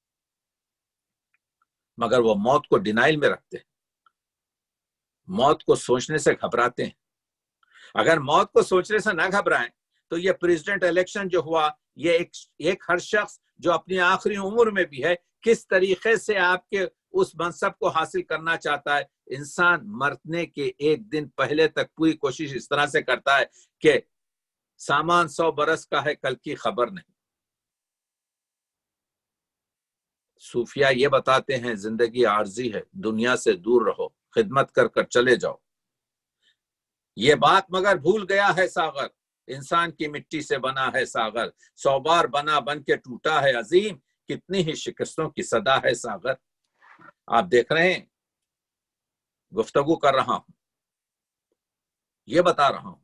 मगर वो मौत को डिनाइल में रखते हैं, मौत को सोचने से घबराते हैं। अगर मौत को सोचने से ना घबराएं तो ये प्रेसिडेंट इलेक्शन जो हुआ, ये एक हर शख्स जो अपनी आखिरी उम्र में भी है किस तरीके से आपके उस मनसब को हासिल करना चाहता है। इंसान मरने के एक दिन पहले तक पूरी कोशिश इस तरह से करता है कि सामान 100 बरस का है, कल की खबर नहीं। सूफिया ये बताते हैं जिंदगी आर्जी है, दुनिया से दूर रहो, खिदमत कर कर चले जाओ। ये बात मगर भूल गया है सागर, इंसान की मिट्टी से बना है सागर, 100 बार बना बन के टूटा है अजीम, कितनी ही शिकस्तों की सदा है सागर। आप देख रहे हैं, गुफ्तगू कर रहा हूं, ये बता रहा हूं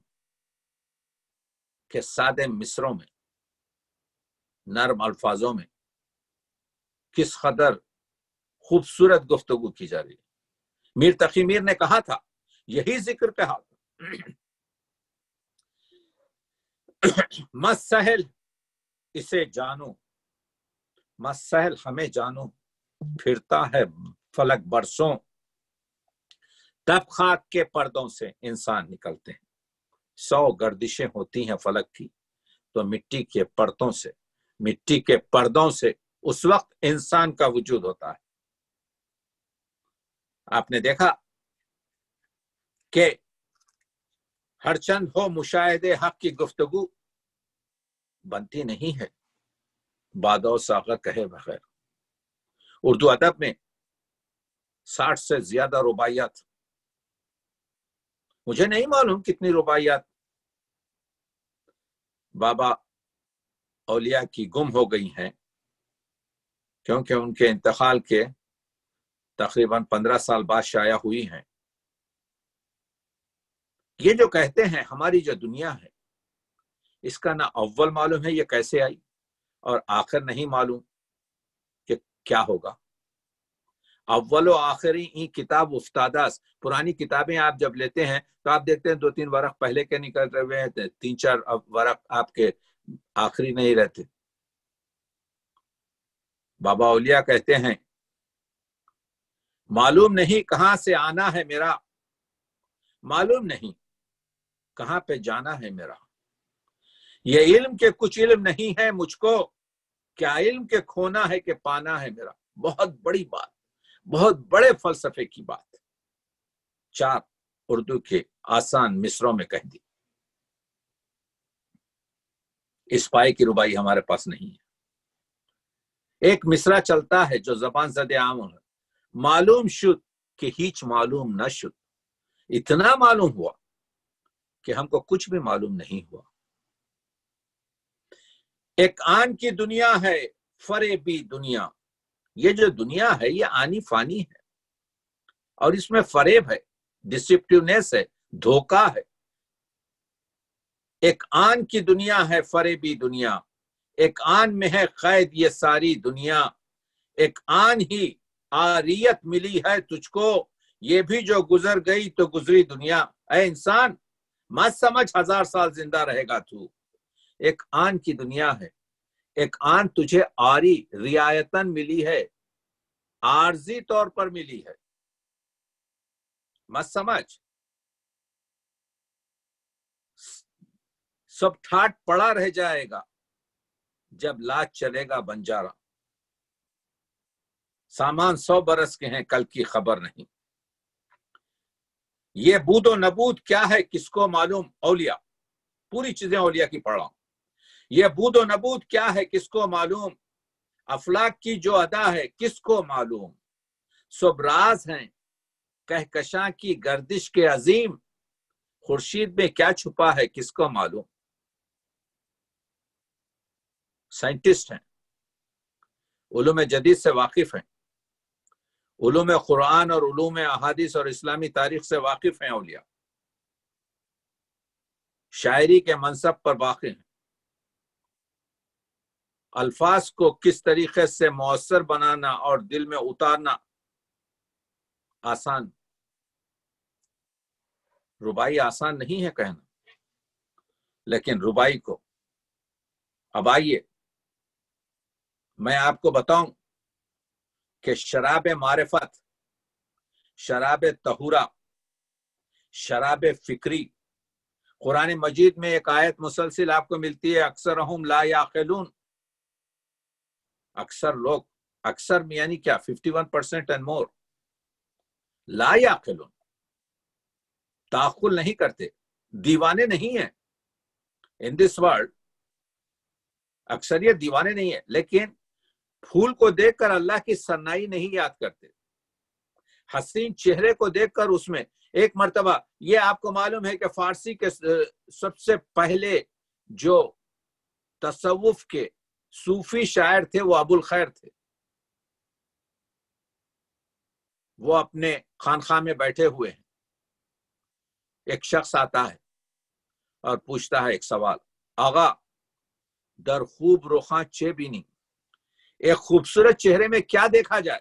कि सादे मिसरों में, नर्म अल्फाजों में किस कदर खूबसूरत गुफ्तगू की जा रही है। मीर तकी मीर ने कहा था, यही जिक्र कहा था, मत सहल इसे जानो, मत सहल हमें जानो, फिरता है फलक बरसों, तब खाक के पर्दों से इंसान निकलते हैं। 100 गर्दिशें होती हैं फलक की तो मिट्टी के पर्दों से, मिट्टी के पर्दों से उस वक्त इंसान का वजूद होता है। आपने देखा कि हर चंद हो मुशाहिदे हक की गुफ्तगू बनती नहीं है बादो सागर कहे बगैर। उर्दू अदब में 60 से ज्यादा रुबाइयात, मुझे नहीं मालूम कितनी रुबाइयात बाबा औलिया की गुम हो गई हैं, क्योंकि उनके इंतकाल के तकरीबन 15 साल बाद शाया हुई हैं। ये जो कहते हैं हमारी जो दुनिया है, इसका ना अव्वल मालूम है ये कैसे आई, और आखिर नहीं मालूम कि क्या होगा। अव्वल और आखिरी ही किताब उफ्तादास, पुरानी किताबें आप जब लेते हैं तो आप देखते हैं 2-3 वरक पहले के निकल रहे हैं, 3-4 वरक आपके आखिरी नहीं रहते। बाबा औलिया कहते हैं, मालूम नहीं कहां से आना है मेरा, मालूम नहीं कहां पे जाना है मेरा, ये इल्म के कुछ इल्म नहीं है मुझको, क्या इल्म के खोना है कि पाना है मेरा। बहुत बड़ी बात, बहुत बड़े फलसफे की बात 4 उर्दू के आसान मिसरों में कह दी। इस पाए की रुबाई हमारे पास नहीं है। एक मिसरा चलता है जो जबान ज़दे आम है, मालूम शुद कि हीच मालूम न शुद, इतना मालूम हुआ कि हमको कुछ भी मालूम नहीं हुआ। एक आन की दुनिया है फरेबी दुनिया, ये जो दुनिया है ये आनी फानी है और इसमें फरेब है, डिसिप्टिवनेस है, धोखा है। एक आन की दुनिया है फरेबी दुनिया, एक आन में है कैद ये सारी दुनिया, एक आन ही आरियत मिली है तुझको, ये भी जो गुजर गई तो गुजरी दुनिया। ऐ इंसान मत समझ 1000 साल जिंदा रहेगा तू, एक आन की दुनिया है, एक आन तुझे आरी रियायतन मिली है, आर्जी तौर पर मिली है, मत समझ। सब ठाट पड़ा रह जाएगा जब लाज चलेगा बंजारा, सामान 100 बरस के हैं कल की खबर नहीं। ये बूदो नबूद क्या है किसको मालूम, औलिया पूरी चीजें औलिया की पढ़ रहा हूं। ये बूदो नबूद क्या है किसको मालूम, अफलाक की जो अदा है किसको मालूम, سبراز ہیں کہکشاں کی گردش کے عظیم، خورشید میں کیا چھپا ہے کس کو معلوم. سائنٹسٹ ہیں، علوم جدید سے واقف ہیں، علوم قرآن اور علوم احادیث اور اسلامی تاریخ سے واقف ہیں اولیاء، شاعری کے منصب پر واقع ہیں، الفاظ کو کس طریقے سے مؤثر بنانا اور دل میں اتارنا آسان، ربائی آسان نہیں ہے کہنا، لیکن ربائی کو اب آئیے میں آپ کو بتاؤں کہ شراب معرفت، شراب طہورہ، شراب فکری، قرآن مجید میں ایک آیت مسلسل آپ کو ملتی ہے، اکثرہم لا یعقلون، اکثر لوگ، اکثر یعنی کیا 51% اینڈ مور، لا یعقلون، تعقل نہیں کرتے، دیوانے نہیں ہیں. ان دس ورلڈ اکثریت دیوانے نہیں ہے، لیکن پھول کو دیکھ کر اللہ کی ثنائی نہیں یاد کرتے، حسین چہرے کو دیکھ کر اس میں ایک مرتبہ، یہ آپ کو معلوم ہے کہ فارسی کے سب سے پہلے جو تصوف کے صوفی شاعر تھے وہ ابو الخیر تھے. وہ اپنے خانقاہ میں بیٹھے ہوئے ہیں، ایک شخص آتا ہے اور پوچھتا ہے ایک سوال، آغا در خوب رخاں چے بینی، ایک خوبصورت چہرے میں کیا دیکھا جائے؟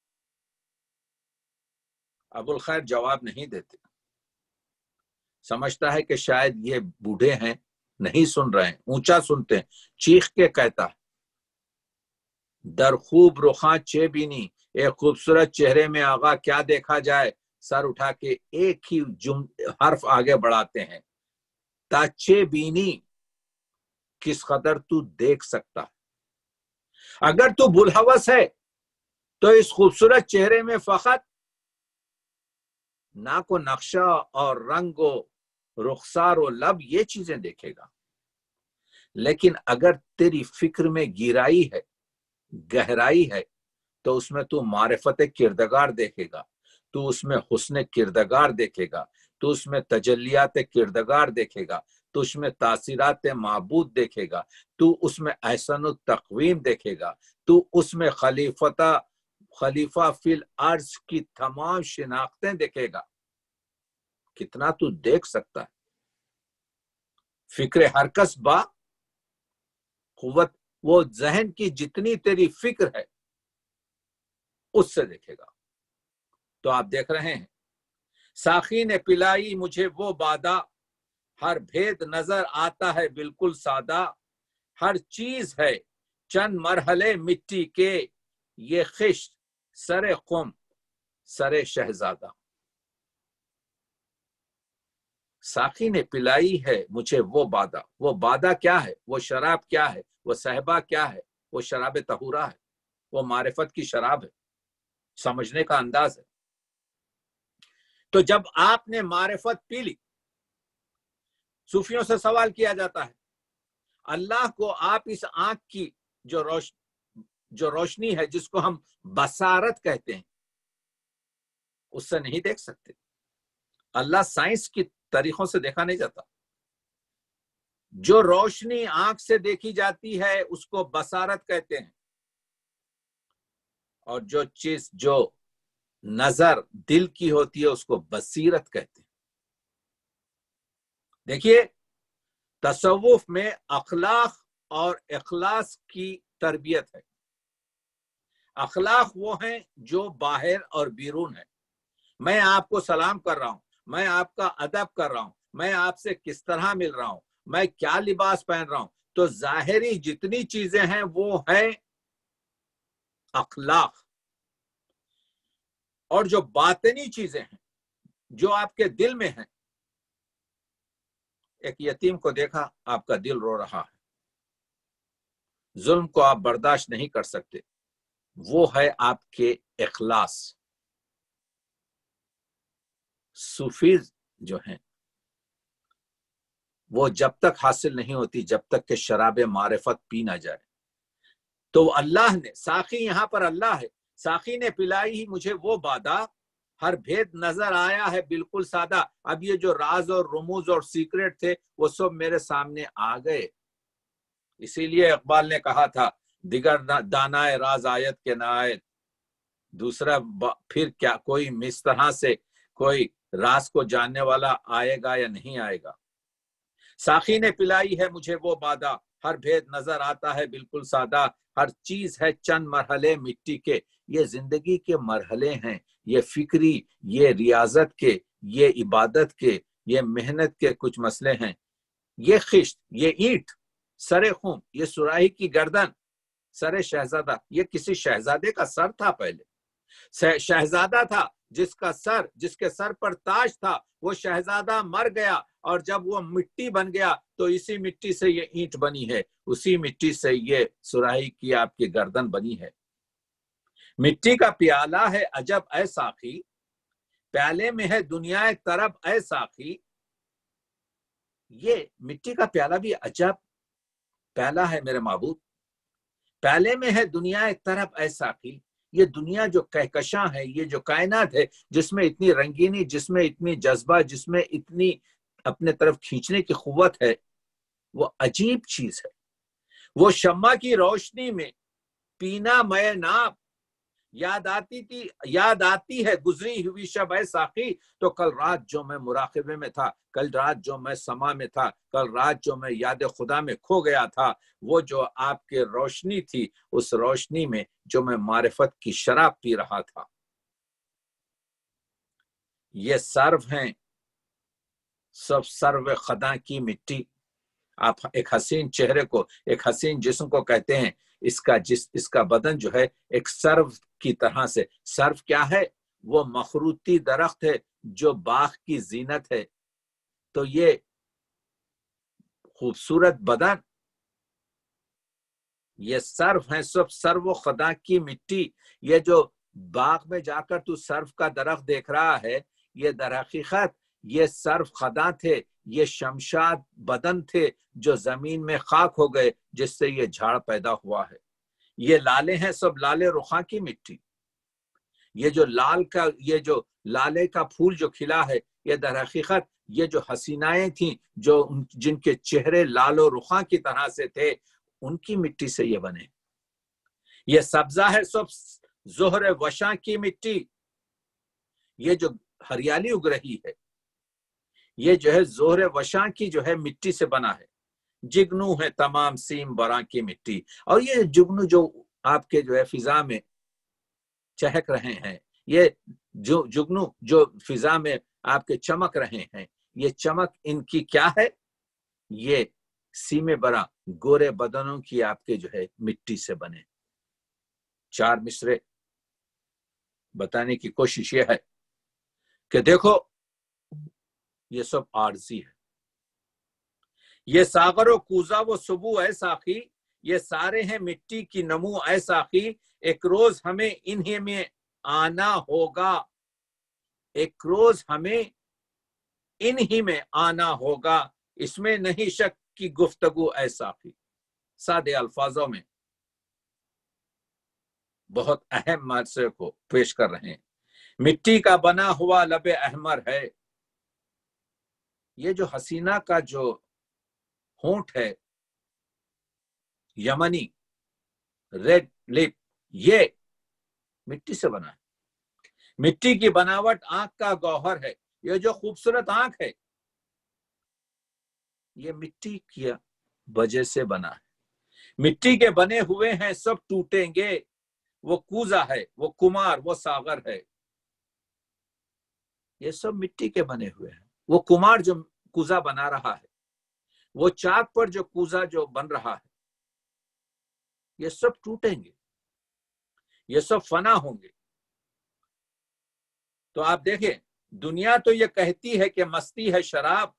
ابو الخیر جواب نہیں دیتے، سمجھتا ہے کہ شاید یہ بوڑھے ہیں، نہیں سن رہے ہیں، اونچا سنتے ہیں، چیخ کے کہتا ہے در خوب رخاں چے بینی، ایک خوبصورت چہرے میں آغا کیا دیکھا جائے؟ سر اٹھا کے ایک ہی حرف آگے بڑھاتے ہیں، تا چے بینی، کس قدر تو دیکھ سکتا ہے. اگر تو بلحوث ہے تو اس خوبصورت چہرے میں فقط ناک و نقشہ اور رنگ و رخسار و لب یہ چیزیں دیکھے گا، لیکن اگر تیری فکر میں گہرائی ہے، گہرائی ہے، تو اس میں تو معرفت کردگار دیکھے گا، تو اس میں حسن کردگار دیکھے گا، تو اس میں تجلیات کردگار دیکھے گا، تو اس میں تاثیرات معبود دیکھے گا، تو اس میں احسن التقویم دیکھے گا، تو اس میں خلیفہ فی الارض کی تمام شناختیں دیکھے گا. کتنا تو دیکھ سکتا ہے. فکر حرکس با قوت، وہ ذہن کی جتنی تیری فکر ہے اس سے دیکھے گا. تو آپ دیکھ رہے ہیں، ساقی نے پلائی مجھے وہ بادا، ہر بھید نظر آتا ہے بالکل سادہ، ہر چیز ہے چند مرحلے مٹی کے، یہ خشت سر قم سر شہزادہ. ساقی نے پلائی ہے مجھے وہ بادا، وہ بادا کیا ہے؟ وہ شراب کیا ہے؟ وہ صحبہ کیا ہے؟ وہ شراب طہورہ ہے، وہ معرفت کی شراب ہے، سمجھنے کا انداز ہے. تو جب آپ نے معرفت پی لی، صوفیوں سے سوال کیا جاتا ہے، اللہ کو آپ اس آنکھ کی جو روشنی ہے جس کو ہم بصارت کہتے ہیں اس سے نہیں دیکھ سکتے. اللہ سائنس کی طریقوں سے دیکھا نہیں جاتا. جو روشنی آنکھ سے دیکھی جاتی ہے اس کو بصارت کہتے ہیں، اور جو چیز جو نظر دل کی ہوتی ہے اس کو بصیرت کہتے ہیں. دیکھیے، تصوف میں اخلاق اور اخلاص کی تربیت ہے. اخلاق وہ ہیں جو باہر اور بیرون ہے. میں آپ کو سلام کر رہا ہوں، میں آپ کا ادب کر رہا ہوں، میں آپ سے کس طرح مل رہا ہوں، میں کیا لباس پہن رہا ہوں، تو ظاہری جتنی چیزیں ہیں وہ ہے اخلاق. اور جو باطنی چیزیں ہیں جو آپ کے دل میں ہیں، ایک یتیم کو دیکھا آپ کا دل رو رہا ہے، ظلم کو آپ برداشت نہیں کر سکتے، وہ ہے آپ کے اخلاص. صوفیز جو ہیں وہ جب تک حاصل نہیں ہوتی جب تک کہ شراب معرفت پی نہ جائے. تو اللہ نے، ساقی یہاں پر اللہ ہے، ساقی نے پلائی ہی مجھے وہ بادا، ہر بھید نظر آیا ہے بالکل سادہ۔ اب یہ جو راز اور رموز اور سیکرٹ تھے وہ سب میرے سامنے آ گئے۔ اسی لیے اقبال نے کہا تھا دیگر دانائے راز آیت کے نہ آیت، دوسرا پھر کیا کوئی اس طرح سے کوئی راز کو جاننے والا آئے گا یا نہیں آئے گا۔ ساقی نے پلائی ہے مجھے وہ بادا، ہر بھید نظر آتا ہے بالکل سادہ، ہر چیز ہے چند مرحلے مٹی کے۔ یہ زندگی کے مرحلے ہیں، یہ فکری، یہ ریاضت کے، یہ عبادت کے، یہ محنت کے کچھ مسئلے ہیں۔ یہ خشت، یہ اینٹ، سر خون، یہ سراہی کی گردن، سر شہزادہ، یہ کسی شہزادے کا سر تھا پہلے، شہزادہ تھا جس کے سر پر تاج تھا، وہ شہزادہ مر گیا، اور جب وہ مٹی بن گیا تو اسی مٹی سے یہ اینٹ بنی ہے، اسی مٹی سے یہ سراہی کی آپ کی گردن بنی ہے۔ مٹی کا پیالہ ہے عجب اے ساقی، پیالے میں ہے دنیا طرب اے ساقی۔ یہ مٹی کا پیالہ بھی عجب پیالہ ہے میرے معبود، پیالے میں ہے دنیا طرب اے ساقی۔ یہ دنیا جو کہکشاں ہے، یہ جو کائنات ہے جس میں اتنی رنگینی، جس میں اتنی جذبہ، جس میں اتنی اپنے طرف کھینچنے کی قوت ہے، وہ عجیب چیز ہے۔ وہ شمع کی روشنی میں پینا میں ناب، یاد آتی ہے گزری ہوئی شب اے ساقی۔ تو کل رات جو میں مراقبے میں تھا، کل رات جو میں سما میں تھا، کل رات جو میں یاد خدا میں کھو گیا تھا، وہ جو آپ کے روشنی تھی، اس روشنی میں جو میں معرفت کی شراب پی رہا تھا۔ یہ سرو ہیں سب سرو خدا کی مٹی۔ آپ ایک حسین چہرے کو، ایک حسین جسم کو کہتے ہیں، اس کا بدن جو ہے ایک سرو کی طرح سے۔ سرو کیا ہے؟ وہ مخروطی درخت ہے جو باغ کی زینت ہے۔ تو یہ خوبصورت بدن، یہ سرو ہیں سب سرو خدا کی مٹی۔ یہ جو باغ میں جا کر تو سرو کا درخت دیکھ رہا ہے، یہ در حقیقت یہ سرو خدا تھے، یہ شمشاد بدن تھے جو زمین میں خاک ہو گئے، جس سے یہ جھاڑ پیدا ہوا ہے۔ یہ لالے ہیں سب لالے رخاں کی مٹی۔ یہ جو لالے کا پھول جو کھلا ہے، یہ در حقیقت یہ جو حسینائیں تھیں جن کے چہرے لال و رخاں کی طرح سے تھے، ان کی مٹی سے یہ بنے۔ یہ سبزہ ہے سب زہر وشاں کی مٹی۔ یہ جو ہریالی اگ رہی ہے، یہ جو ہے زہر وشاں کی جو ہے مٹی سے بنا ہے۔ جگنو ہے تمام سیم براں کی مٹی۔ اور یہ جگنو جو آپ کے جو ہے فضا میں چہک رہے ہیں، یہ جو جگنو جو فضا میں آپ کے چمک رہے ہیں، یہ چمک ان کی کیا ہے؟ یہ سیمے برا گورے بدنوں کی آپ کے جو ہے مٹی سے بنے۔ 4 مصرے بتانے کی کوشش یہ ہے کہ دیکھو یہ سب عارضی ہے۔ یہ ساغر و کوزہ و سبو اے ساقی، یہ سارے ہیں مٹی کی نمو اے ساقی۔ ایک روز ہمیں انہی میں آنا ہوگا، ایک روز ہمیں انہی میں آنا ہوگا، اس میں نہیں شک کی گفتگو اے ساقی۔ سادے الفاظوں میں بہت اہم مسئلے کو پیش کر رہے ہیں۔ مٹی کا بنا ہوا لب احمر ہے، یہ جو حسینہ کا جو ہونٹ ہے یمنی ریڈ لپ، یہ مٹی سے بنا ہے۔ مٹی کی بناوٹ آنکھ کا گوہر ہے، یہ جو خوبصورت آنکھ ہے یہ مٹی کی وجہ سے بنا ہے۔ مٹی کے بنے ہوئے ہیں سب ٹوٹیں گے، وہ کوزہ ہے، وہ کمار، وہ ساغر ہے، یہ سب مٹی کے بنے ہوئے ہیں۔ وہ کمار جو کوزہ بنا رہا ہے، وہ چاک پر جو کوزہ جو بن رہا ہے، یہ سب ٹوٹیں گے، یہ سب فنا ہوں گے۔ تو آپ دیکھیں، دنیا تو یہ کہتی ہے کہ مستی ہے شراب،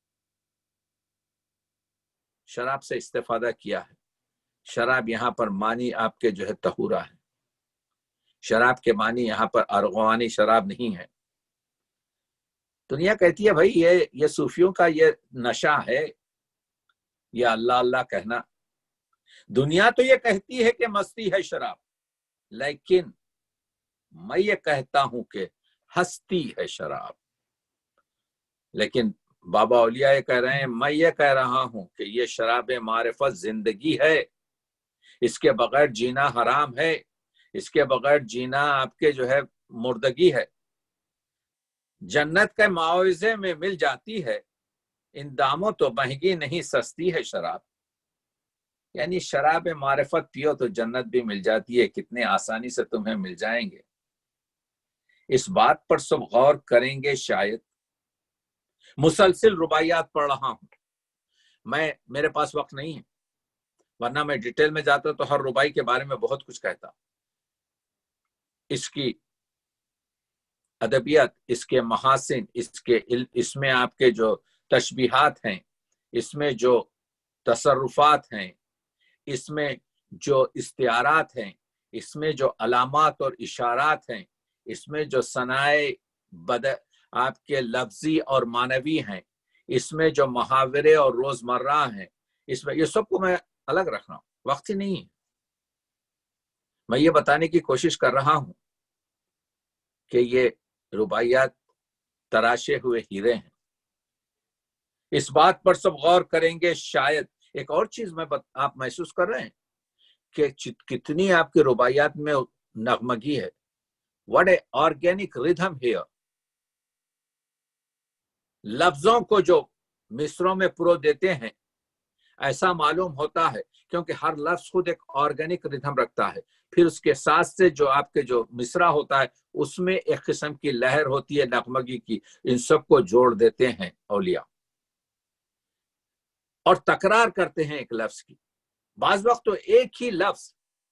شراب سے استفادہ کیا ہے۔ شراب یہاں پر معنی آپ کے جو ہے طہورہ ہے، شراب کے معنی یہاں پر ارغوانی شراب نہیں ہے۔ دنیا کہتی ہے بھائی یہ صوفیوں کا یہ نشہ ہے، یہ اللہ اللہ کہنا۔ دنیا تو یہ کہتی ہے کہ مستی ہے شراب، لیکن میں یہ کہتا ہوں کہ ہستی ہے شراب، لیکن بابا اولیاء کہہ رہے ہیں میں یہ کہہ رہا ہوں کہ یہ شراب معرفت زندگی ہے، اس کے بغیر جینا حرام ہے، اس کے بغیر جینا آپ کے جو ہے مردگی ہے۔ جنت کے معاوضے میں مل جاتی ہے، ان داموں تو مہنگی نہیں سستی ہے شراب۔ یعنی شراب معرفت پیو تو جنت بھی مل جاتی ہے، کتنے آسانی سے تمہیں مل جائیں گے۔ اس بات پر سب غور کریں گے شاید۔ مسلسل رباعیات پڑھ رہا ہوں میرے پاس وقت نہیں ہے، ورنہ میں ڈیٹیل میں جاتا تو ہر رباعی کے بارے میں بہت کچھ کہتا۔ اس کی ادبیات، اس کے محاسن، اس میں آپ کے جو تشبیہات ہیں، اس میں جو تصرفات ہیں، اس میں جو استعارات ہیں، اس میں جو علامات اور اشارات ہیں، اس میں جو صنائع آپ کے لفظی اور معنوی ہیں، اس میں جو محاورے اور روزمرہ ہیں، اس میں یہ سب کو میں الگ رکھ رہا ہوں، وقت ہی نہیں ہے۔ میں یہ بتانے کی کوشش کر رہا ہوں کہ یہ رباعیات تراشے ہوئے ہیرے ہیں۔ اس بات پر سب غور کریں گے شاید۔ ایک اور چیز آپ محسوس کر رہے ہیں کہ کتنی آپ کے رباعیات میں نغمگی ہے۔ What a organic rhythm here۔ لفظوں کو جو مصروں میں پرو دیتے ہیں، ایسا معلوم ہوتا ہے کیونکہ ہر لفظ خود ایک آرگینک ریدھم رکھتا ہے، پھر اس کے ساتھ سے جو آپ کے جو مصرع ہوتا ہے اس میں ایک قسم کی لہر ہوتی ہے نغمگی کی، ان سب کو جوڑ دیتے ہیں اولیاء اور تکرار کرتے ہیں ایک لفظ کی۔ بعض وقت تو ایک ہی لفظ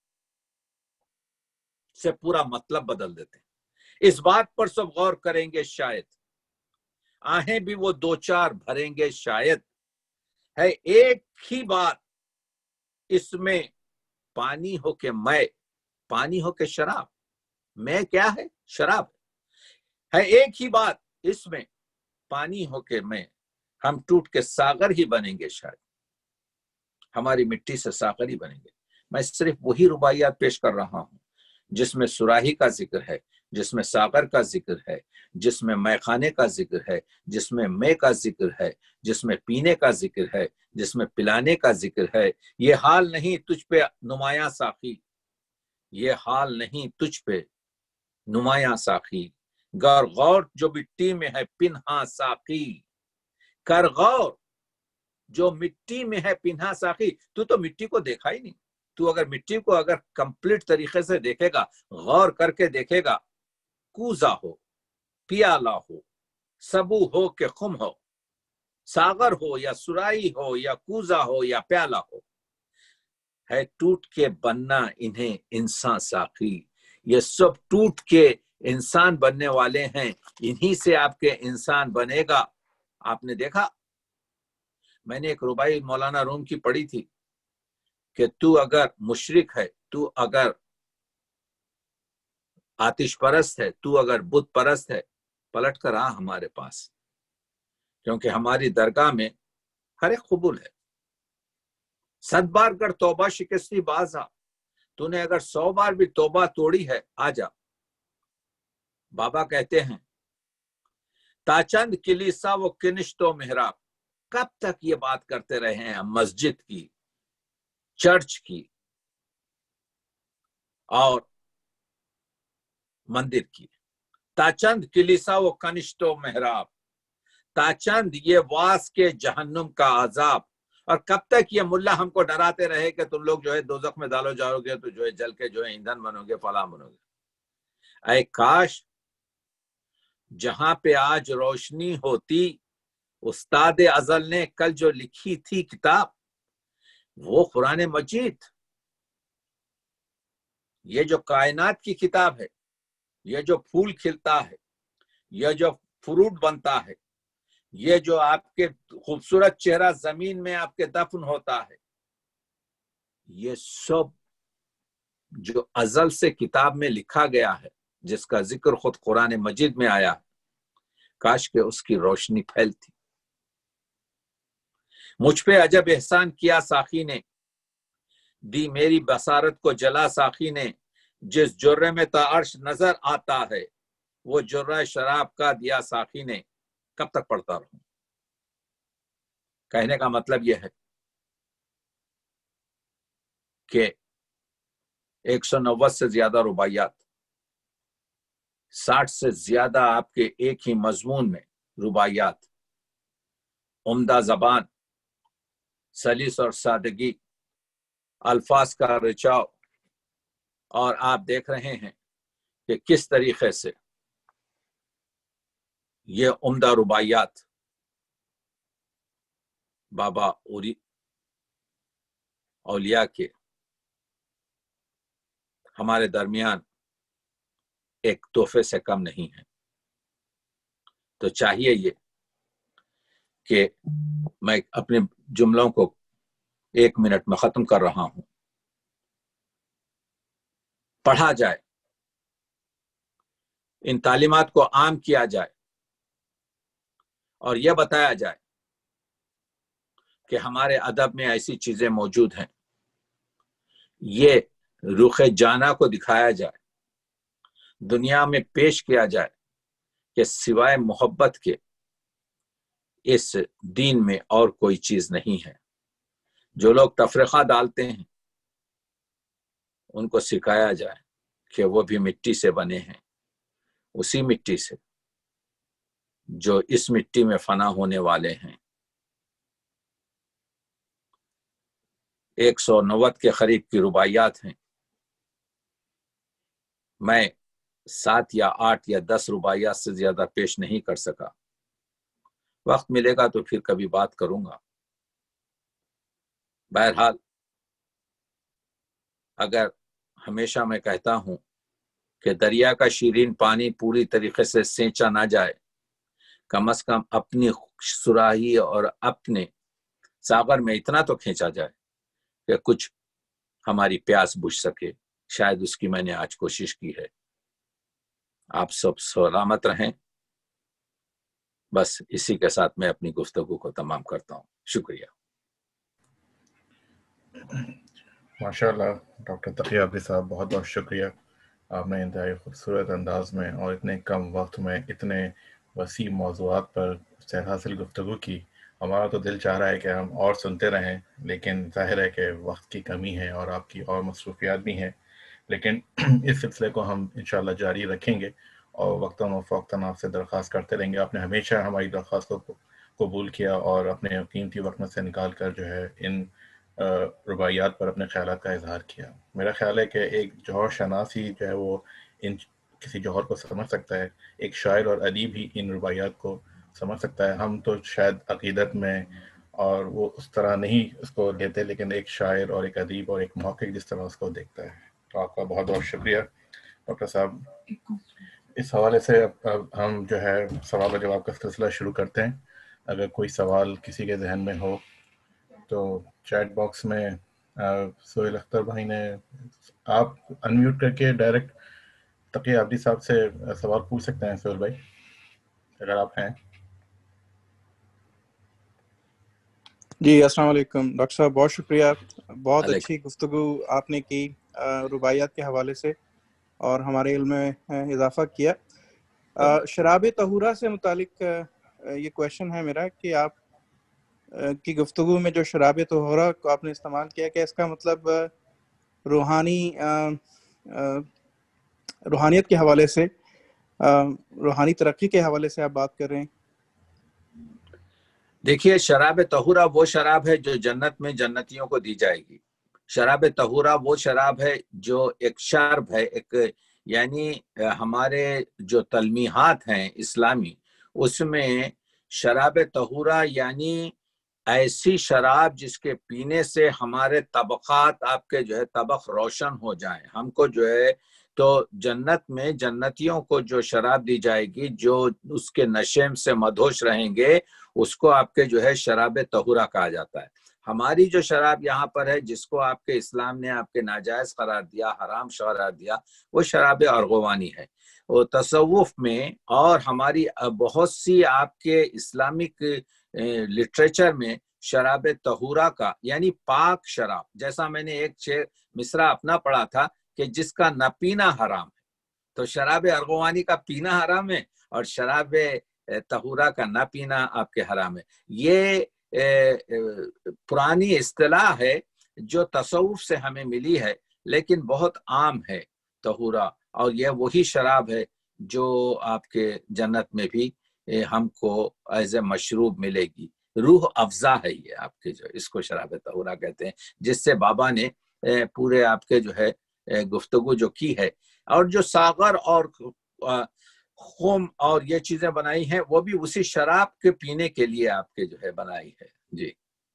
سے پورا مطلب بدل دیتے ہیں۔ اس بات پر سب غور کریں گے شاید، آہیں بھی وہ دو چار بھریں گے شاید، ہے ایک ہی بات اس میں پانی ہو کہ میں، پانی ہو کہ شراب، میں کیا ہے؟ شراب ہے ایک ہی بات اس میں پانی ہو کہ میں، ہم ٹوٹ کے ساغر ہی بنیں گے شاید، ہماری مٹی سے ساغر ہی بنیں گے۔ میں صرف وہی رباعیات پیش کر رہا ہوں جس میں صراحی کا ذکر ہے، جس میں ساغر کا ذکر ہے، جس میں مے خانے کا ذکر ہے، جس میں مے کا ذکر ہے، جس میں پینے کا ذکر ہے، جس میں پلانے کا ذکر ہے۔ یہ حال نہیں تجھ پہ نمایاں ساقی، یہ حال نہیں تجھ پہ نمایاں ساقی، گر غور جو مٹی میں ہے پنہا ساقی، کر غور جو مٹی میں ہے پنہا ساقی۔ تو مٹی کو دیکھا ہی نہیں، تو اگر مٹی کو اگر کمپلیٹ طریقے سے دیکھے گا، غور کر کے دیکھے گا، کوزہ ہو، پیالہ ہو، سبو ہو کہ خم ہو، ساغر ہو یا سرائی ہو یا کوزہ ہو یا پیالہ ہو، ہے ٹوٹ کے بننا انہیں انسان ساقی۔ یہ سب ٹوٹ کے انسان بننے والے ہیں، انہی سے آپ کے انسان بنے گا۔ آپ نے دیکھا، میں نے ایک رباعی مولانا روم کی پڑھی تھی کہ تو اگر مشرک ہے، تو اگر آتش پرست ہے، تو اگر بت پرست ہے، پلٹ کر آ ہمارے پاس، کیونکہ ہماری درگاہ میں ہر ایک قبول ہے۔ 100 بار گر توبہ شکستی باز آ، تو نے اگر 100 بار بھی توبہ توڑی ہے، آ جا۔ بابا کہتے ہیں تاچند کلیسا و کنشت و محراب، کب تک یہ بات کرتے رہے ہیں مسجد کی، چرچ کی اور مندر کی۔ تاچند کلیسا و کنشت و محراب، تاچند یہ واس کے جہنم کا عذاب، اور کب تک یہ ملا ہم کو ڈراتے رہے کہ تم لوگ جو ہے دوزخ میں ڈالو جاؤ گے، تو جو ہے جل کے جو ہے ایندھن بنو گے، فلاں بنو گے۔ اے کاش جہاں پہ آج روشنی ہوتی، استاد ازل نے کل جو لکھی تھی کتاب، وہ قرآن مجید، یہ جو کائنات کی کتاب ہے، یہ جو پھول کھلتا ہے، یہ جو فروٹ بنتا ہے، یہ جو آپ کے خوبصورت چہرہ زمین میں آپ کے دفن ہوتا ہے، یہ سب جو ازل سے کتاب میں لکھا گیا ہے، جس کا ذکر خود قرآن مجید میں آیا ہے، کاش کہ اس کی روشنی پھیلتی۔ مجھ پہ عجب احسان کیا ساقی نے، دی میری بصارت کو جلا ساقی نے، جس جرے میں تعرش نظر آتا ہے وہ جرہ شراب کا دیا ساقی نے، کب تک پڑھتا رہوں؟ کہنے کا مطلب یہ ہے کہ 190 سے زیادہ رباعیات، 60 سے زیادہ آپ کے ایک ہی مضمون میں رباعیات، عمدہ زبان، سلیس اور سادگی، الفاظ کا رچاؤ، اور آپ دیکھ رہے ہیں کہ کس طریقے سے یہ عمدہ رباعیات بابا اولیاء کے ہمارے درمیان ایک تحفے سے کم نہیں ہے۔ تو چاہیے یہ کہ میں اپنے جملوں کو 1 منٹ میں ختم کر رہا ہوں، پڑھا جائے، ان تعلیمات کو عام کیا جائے، اور یہ بتایا جائے کہ ہمارے ادب میں ایسی چیزیں موجود ہیں، یہ رخ جانا کو دکھایا جائے، دنیا میں پیش کیا جائے کہ سوائے محبت کے اس دین میں اور کوئی چیز نہیں ہے۔ جو لوگ تفرقہ ڈالتے ہیں ان کو سکھایا جائے کہ وہ بھی مٹی سے بنے ہیں، اسی مٹی سے جو اس مٹی میں فنا ہونے والے ہیں۔ 190 کے قریب کی رباعیات ہیں، میں 7 یا 8 یا 10 رباعیات سے زیادہ پیش نہیں کر سکا۔ وقت ملے گا تو پھر کبھی بات کروں گا۔ بہرحال اگر ہمیشہ میں کہتا ہوں کہ دریا کا شیرین پانی پوری طریقے سے سینچا نہ جائے، کم از کم اپنی سراہی اور اپنے ساغر میں اتنا تو کھینچا جائے کہ کچھ ہماری پیاس بجھ سکے، شاید اس کی میں نے آج کوشش کی ہے۔ آپ سب سلامت رہیں، بس اسی کے ساتھ میں اپنی گفتگو کو تمام کرتا ہوں۔ شکریہ۔ ماشاءاللہ ڈاکٹر تقی عابدی صاحب، بہت بہت شکریہ۔ آپ نے انتہائی خوبصورت انداز میں اور اتنے کم وقت میں اتنے وسیع موضوعات پر سیر حاصل گفتگو کی۔ ہمارا تو دل چاہ رہا ہے کہ ہم اور سنتے رہیں، لیکن ظاہر ہے کہ وقت کی کمی ہے اور آپ کی اور مصروفیات بھی ہیں، لیکن اس سلسلے کو ہم انشاءاللہ جاری رکھیں گے اور وقتاً و فوقتاً آپ سے درخواست کرتے رہیں گے۔ آپ نے ہمیشہ ہماری درخواستوں کو قبول کیا اور اپنے قیمتی وقت میں سے نکال کر جو ہے ان رباعیات پر اپنے خیالات کا اظہار کیا۔ میرا خیال ہے کہ ایک جوہر شناس ہی جو ہے وہ ان کسی جوہر کو سمجھ سکتا ہے، ایک شاعر اور ادیب ہی ان رباعیات کو سمجھ سکتا ہے۔ ہم تو شاید عقیدت میں اور وہ اس طرح نہیں اس کو لیتے، لیکن ایک شاعر اور ایک ادیب اور ایک محقق جس طرح اس کو دیکھتا ہے۔ تو آپ کا بہت بہت شکریہ ڈاکٹر صاحب۔ اس حوالے سے اب ہم جو ہے سوال و جواب کا سلسلہ شروع کرتے ہیں۔ اگر کوئی سوال کسی کے ذہن میں ہو تو چیٹ باکس میں سہیل اختر بھائی نے، آپ انمیوٹ کر کے ڈائریکٹ تقی عابدی صاحب سے سوال پوچھ سکتے ہیں سہیل بھائی، اگر آپ ہیں۔ جی السلام علیکم ڈاکٹر صاحب، بہت شکریہ، بہت اچھی گفتگو آپ نے کی رباعیات کے حوالے سے اور ہمارے علم میں اضافہ کیا۔ شراب طہورہ سے متعلق یہ کویشچن ہے میرا کہ آپ کی گفتگو میں جو شراب طہورہ کو آپ نے استعمال کیا، کہ اس کا مطلب روحانیت کے حوالے سے، روحانی ترقی کے حوالے سے آپ بات کر رہے ہیں؟ دیکھیے، شراب طہورہ وہ شراب ہے جو جنت میں جنتیوں کو دی جائے گی۔ شراب طہورہ وہ شراب ہے جو ایک شرب ہے، ایک یعنی ہمارے جو تلمیحات ہیں اسلامی، اس میں شراب طہورہ یعنی ایسی شراب جس کے پینے سے ہمارے طبقات، آپ کے جو ہے طبق روشن ہو جائیں۔ ہم کو جو ہے تو جنت میں جنتیوں کو جو شراب دی جائے گی، جو اس کے نشے سے مدہوش رہیں گے، اس کو آپ کے جو ہے شراب طہورہ کہا جاتا ہے۔ ہماری جو شراب یہاں پر ہے، جس کو آپ کے اسلام نے آپ کے ناجائز قرار دیا، حرام قرار دیا، وہ شراب ارغوانی ہے۔ وہ تصوف میں اور ہماری بہت سی آپ کے اسلامک لٹریچر میں شراب طہورہ کا یعنی پاک شراب، جیسا میں نے ایک مصرع اپنا پڑھا تھا کہ جس کا نہ پینا حرام ہے. تو شراب ارغوانی کا پینا حرام ہے اور شراب طہورہ کا نہ پینا آپ کے حرام ہے. یہ پرانی اصطلاح ہے جو تصوف سے ہمیں ملی ہے، لیکن بہت عام ہے طہورہ، اور یہ وہی شراب ہے جو آپ کے جنت میں بھی ہم کو ایز اے مشروب ملے گی. روح افزا ہے یہ آپ کے، جو اس کو شراب طہورہ کہتے ہیں، جس سے بابا نے پورے آپ کے جو ہے گفتگو جو کی ہے. اور جو ساغر اور خم اور یہ چیزیں بنائی ہیں وہ بھی اسی شراب کے پینے کے لیے آپ کے جو ہے بنائی ہے. جی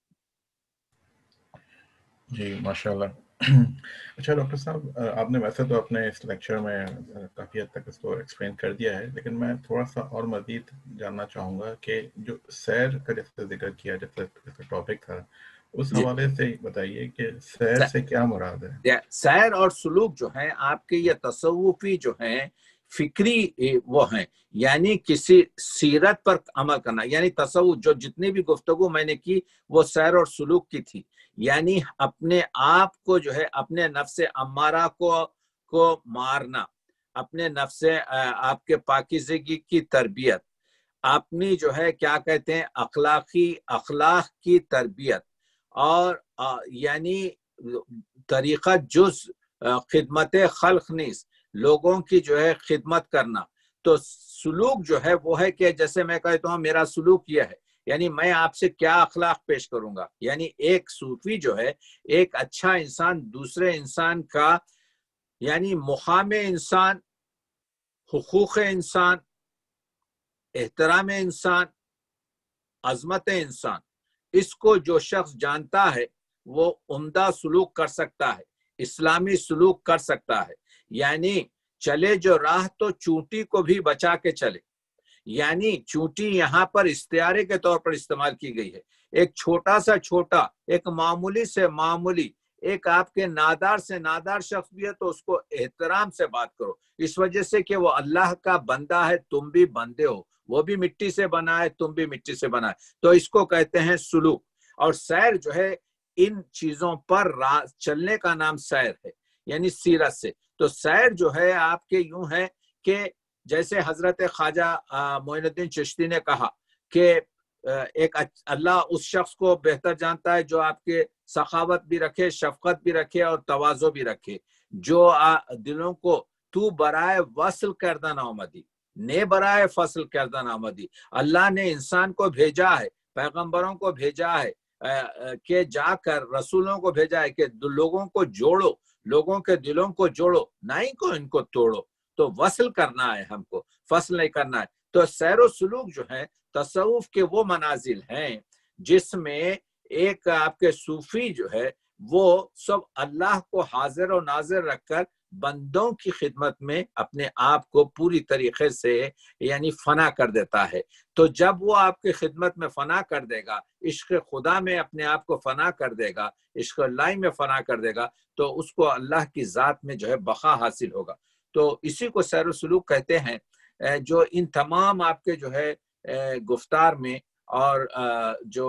جی ماشاءاللہ. اچھا ڈاکٹر صاحب، آپ نے ویسے تو اپنے اس لیکچر میں کافی حد تک اس کو ایکسپلین کر دیا ہے، لیکن میں تھوڑا سا اور مزید جاننا چاہوں گا کہ جو سیر کا جیسے ذکر کیا، جیسے ٹاپک تھا، اس جی حوالے سے بتائیے کہ سیر سے کیا مراد ہے؟ سیر اور سلوک جو ہیں آپ کے یہ تصوفی جو ہیں فکری وہ ہیں، یعنی کسی سیرت پر عمل کرنا. یعنی تصوف جو جتنی بھی گفتگو میں نے کی وہ سیر اور سلوک کی تھی، یعنی اپنے آپ کو جو ہے اپنے نفس امارہ کو مارنا، اپنے نفس آپ کے پاکیزگی کی تربیت، اپنی جو ہے کیا کہتے ہیں اخلاق کی تربیت، اور یعنی طریقہ جز خدمت خلق نیز، لوگوں کی جو ہے خدمت کرنا. تو سلوک جو ہے وہ ہے کہ جیسے میں کہتا ہوں میرا سلوک یہ ہے، یعنی میں آپ سے کیا اخلاق پیش کروں گا. یعنی ایک صوفی جو ہے، ایک اچھا انسان دوسرے انسان کا یعنی مقام انسان، حقوق انسان، احترام انسان، عظمت انسان، اس کو جو شخص جانتا ہے وہ عمدہ سلوک کر سکتا ہے، اسلامی سلوک کر سکتا ہے. یعنی چلے جو راہ تو چونٹی کو بھی بچا کے چلے. یعنی چونٹی یہاں پر استعارے کے طور پر استعمال کی گئی ہے. ایک چھوٹا سا چھوٹا، ایک معمولی سے معمولی، ایک آپ کے نادار سے نادار شخص بھی ہے تو اس کو احترام سے بات کرو، اس وجہ سے کہ وہ اللہ کا بندہ ہے، تم بھی بندے ہو، وہ بھی مٹی سے بنا ہے، تم بھی مٹی سے بنا ہے. تو اس کو کہتے ہیں سلوک. اور سیر جو ہے ان چیزوں پر چلنے کا نام سیر ہے، یعنی سیرت سے. تو سیر جو ہے آپ کے یوں ہے کہ جیسے حضرت خواجہ معین الدین چشتی نے کہا کہ ایک اللہ اس شخص کو بہتر جانتا ہے جو آپ کے سخاوت بھی رکھے، شفقت بھی رکھے اور تواضع بھی رکھے، جو دلوں کو تو برائے وصل کردن آمدی، نے برائے فصل کردن آمدی. اللہ نے انسان کو بھیجا ہے، پیغمبروں کو بھیجا ہے کہ جا کر رسولوں کو بھیجا ہے کہ لوگوں کو جوڑو، لوگوں کے دلوں کو جوڑو، نہ ہی کو ان کو توڑو. تو وصل کرنا ہے ہم کو، فصل نہیں کرنا ہے. تو سیر و سلوک جو ہے تصوف کے وہ منازل ہیں جس میں ایک آپ کے صوفی جو ہے وہ سب اللہ کو حاضر و ناظر رکھ کر بندوں کی خدمت میں اپنے آپ کو پوری طریقے سے یعنی فنا کر دیتا ہے. تو جب وہ آپ کی خدمت میں فنا کر دے گا، عشق خدا میں اپنے آپ کو فنا کر دے گا، عشق اللہ میں فنا کر دے گا، تو اس کو اللہ کی ذات میں جو ہے بقا حاصل ہوگا. تو اسی کو سیر و سلوک کہتے ہیں، جو ان تمام آپ کے جو ہے گفتار میں اور جو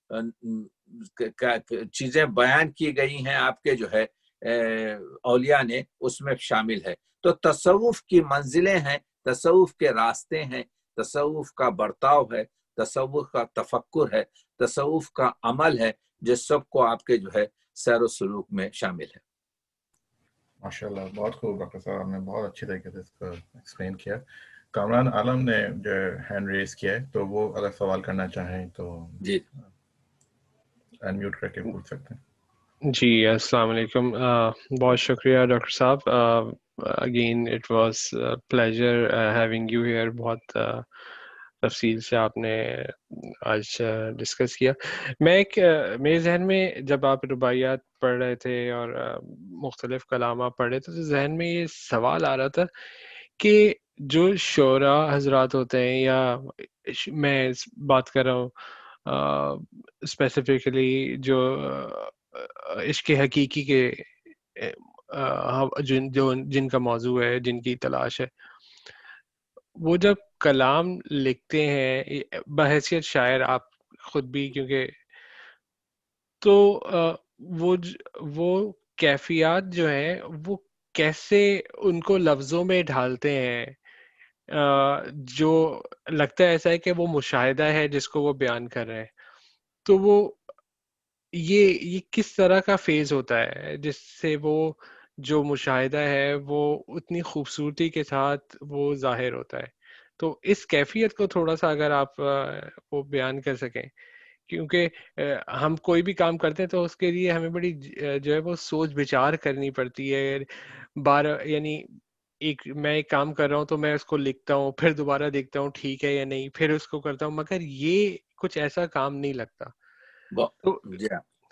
چیزیں بیان کی گئی ہیں آپ کے جو ہے اولیاء نے، اس میں شامل ہے. تو تصوف کی منزلیں ہیں، تصوف کے راستے ہیں، تصوف کا برتاؤ ہے، تصوف کا تفکر ہے، تصوف کا عمل ہے، جس سب کو آپ کے جو ہے سیر و سلوک میں شامل ہے. ماشاءاللہ، بہت خوب ڈاکٹر صاحب، آپ نے بہت اچھی طریقے سے اس کو ایکسپلین کیا. کامران عالم نے جو ہینڈ ریز کیا ہے، تو وہ اگر سوال کرنا چاہیں تو جی انمیوٹ کر کے پوچھ سکتے ہیں. جی السلام علیکم. بہت شکریہ ڈاکٹر صاحب. Again it was pleasure having you here. بہت تفصیل سے آپ نے آج ڈسکس کیا. میرے ذہن میں جب آپ رباعیات پڑھ رہے تھے اور مختلف کلام آپ پڑھ رہے تھے، تو ذہن میں یہ سوال آ رہا تھا کہ جو شعراء حضرات ہوتے ہیں، یا میں بات کر رہا ہوں اسپیسیفکلی جو عشق حقیقی کے جن کا موضوع ہے، جن کی تلاش ہے، وہ جب کلام لکھتے ہیں بحیثیت شاعر آپ خود بھی، کیونکہ تو وہ کیفیات جو ہیں وہ کیسے ان کو لفظوں میں ڈھالتے ہیں جو لگتا ہے ایسا ہے کہ وہ مشاہدہ ہے جس کو وہ بیان کر رہے ہیں. تو وہ یہ کس طرح کا فیز ہوتا ہے جس سے وہ جو مشاہدہ ہے وہ اتنی خوبصورتی کے ساتھ وہ ظاہر ہوتا ہے؟ تو اس کیفیت کو تھوڑا سا اگر آپ وہ بیان کر سکیں، کیونکہ ہم کوئی بھی کام کرتے ہیں تو اس کے لیے ہمیں بڑی جو ہے وہ سوچ بچار کرنی پڑتی ہے. یعنی میں ایک کام کر رہا ہوں تو میں اس کو لکھتا ہوں، پھر دوبارہ دیکھتا ہوں ٹھیک ہے یا نہیں، پھر اس کو کرتا ہوں، مگر یہ کچھ ایسا کام نہیں لگتا. تو جی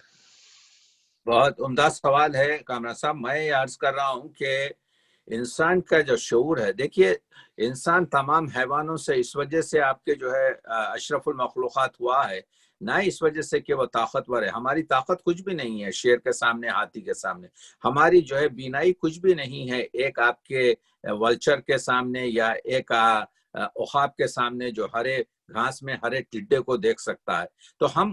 بہت عمدہ سوال ہے کامران صاحب. میں عرض کر رہا ہوں کہ انسان کا جو شعور ہے، دیکھیے انسان تمام حیوانوں سے اس وجہ سے آپ کے جو ہے اشرف المخلوقات ہوا ہے، نہ اس وجہ سے کہ وہ طاقتور ہے. ہماری طاقت کچھ بھی نہیں ہے شیر کے سامنے، ہاتھی کے سامنے. ہماری جو ہے بینائی کچھ بھی نہیں ہے ایک آپ کے ولچر کے سامنے یا ایک عقاب کے سامنے جو ہرے گھاس میں ہرے ٹڈے کو دیکھ سکتا ہے. تو ہم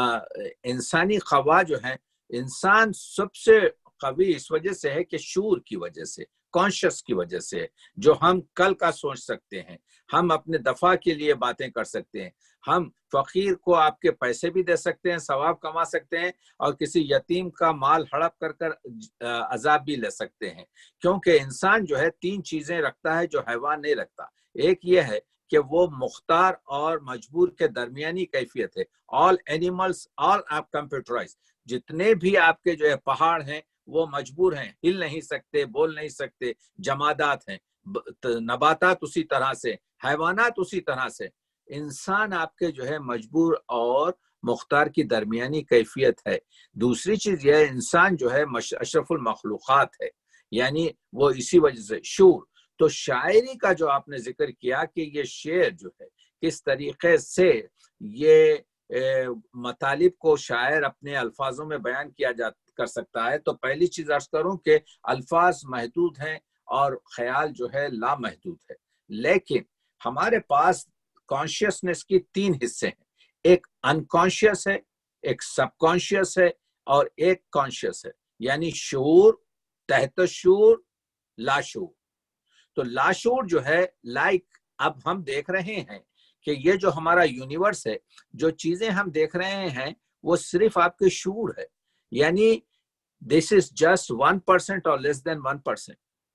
انسانی قوا جو ہے، انسان سب سے قوی اس وجہ سے ہے کہ شعور کی وجہ سے، کانشیس کی وجہ سے، جو ہم کل کا سوچ سکتے ہیں، ہم اپنے دفاع کے لیے باتیں کر سکتے ہیں، ہم فقیر کو آپ کے پیسے بھی دے سکتے ہیں، ثواب کما سکتے ہیں، اور کسی یتیم کا مال ہڑپ کر عذاب بھی لے سکتے ہیں. کیونکہ انسان جو ہے 3 چیزیں رکھتا ہے جو حیوان نہیں رکھتا. ایک یہ ہے کہ وہ مختار اور مجبور کے درمیانی کیفیت ہے. آل اینیملز آل آپ کمپیوٹرائز، جتنے بھی آپ کے جو ہے پہاڑ ہیں وہ مجبور ہیں، ہل نہیں سکتے، بول نہیں سکتے، جمادات ہیں. نباتات اسی طرح سے، حیوانات اسی طرح سے. انسان آپ کے جو ہے مجبور اور مختار کی درمیانی کیفیت ہے. دوسری چیز یہ ہے انسان جو ہے اشرف المخلوقات ہے، یعنی وہ اسی وجہ سے شعور. تو شاعری کا جو آپ نے ذکر کیا کہ یہ شعر جو ہے کس طریقے سے یہ مطالب کو شاعر اپنے الفاظوں میں بیان کیا کر سکتا ہے، تو پہلی چیز عرض کروں کہ الفاظ محدود ہیں اور خیال جو ہے لامحدود ہے. لیکن ہمارے پاس کانشیسنس کی 3 حصے ہیں. ایک انکانشیس ہے، ایک سب کانشیس ہے، اور ایک کانشیس ہے. یعنی شعور، تحت شعور، لاشعور. تو لاشعور جو ہے اب ہم دیکھ رہے ہیں کہ یہ جو ہمارا یونیورس ہے، جو چیزیں ہم دیکھ رہے ہیں وہ صرف آپ کے شعور ہے. یعنی this is just 1% or less than 1%.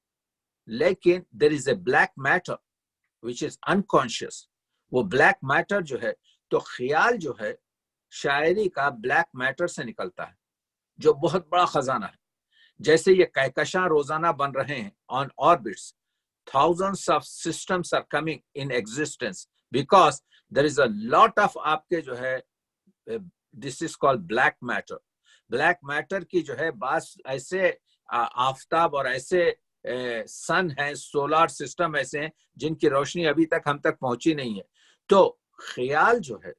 لیکن there is a black matter which is unconscious. وہ black matter جو ہے، تو خیال جو ہے شاعری کا black matter سے نکلتا ہے جو بہت بڑا خزانہ ہے. جیسے یہ کہکشاں روزانہ بن رہے ہیں on orbits, thousands of systems are coming in existence because there is a lot of آپ کے جو ہے this is called black matter. Black matter کی جو ہے بعض ایسے آفتاب اور ایسے سن ہیں، سولار سسٹم ایسے ہیں جن کی روشنی ابھی تک ہم تک پہنچی نہیں ہے. تو خیال جو ہے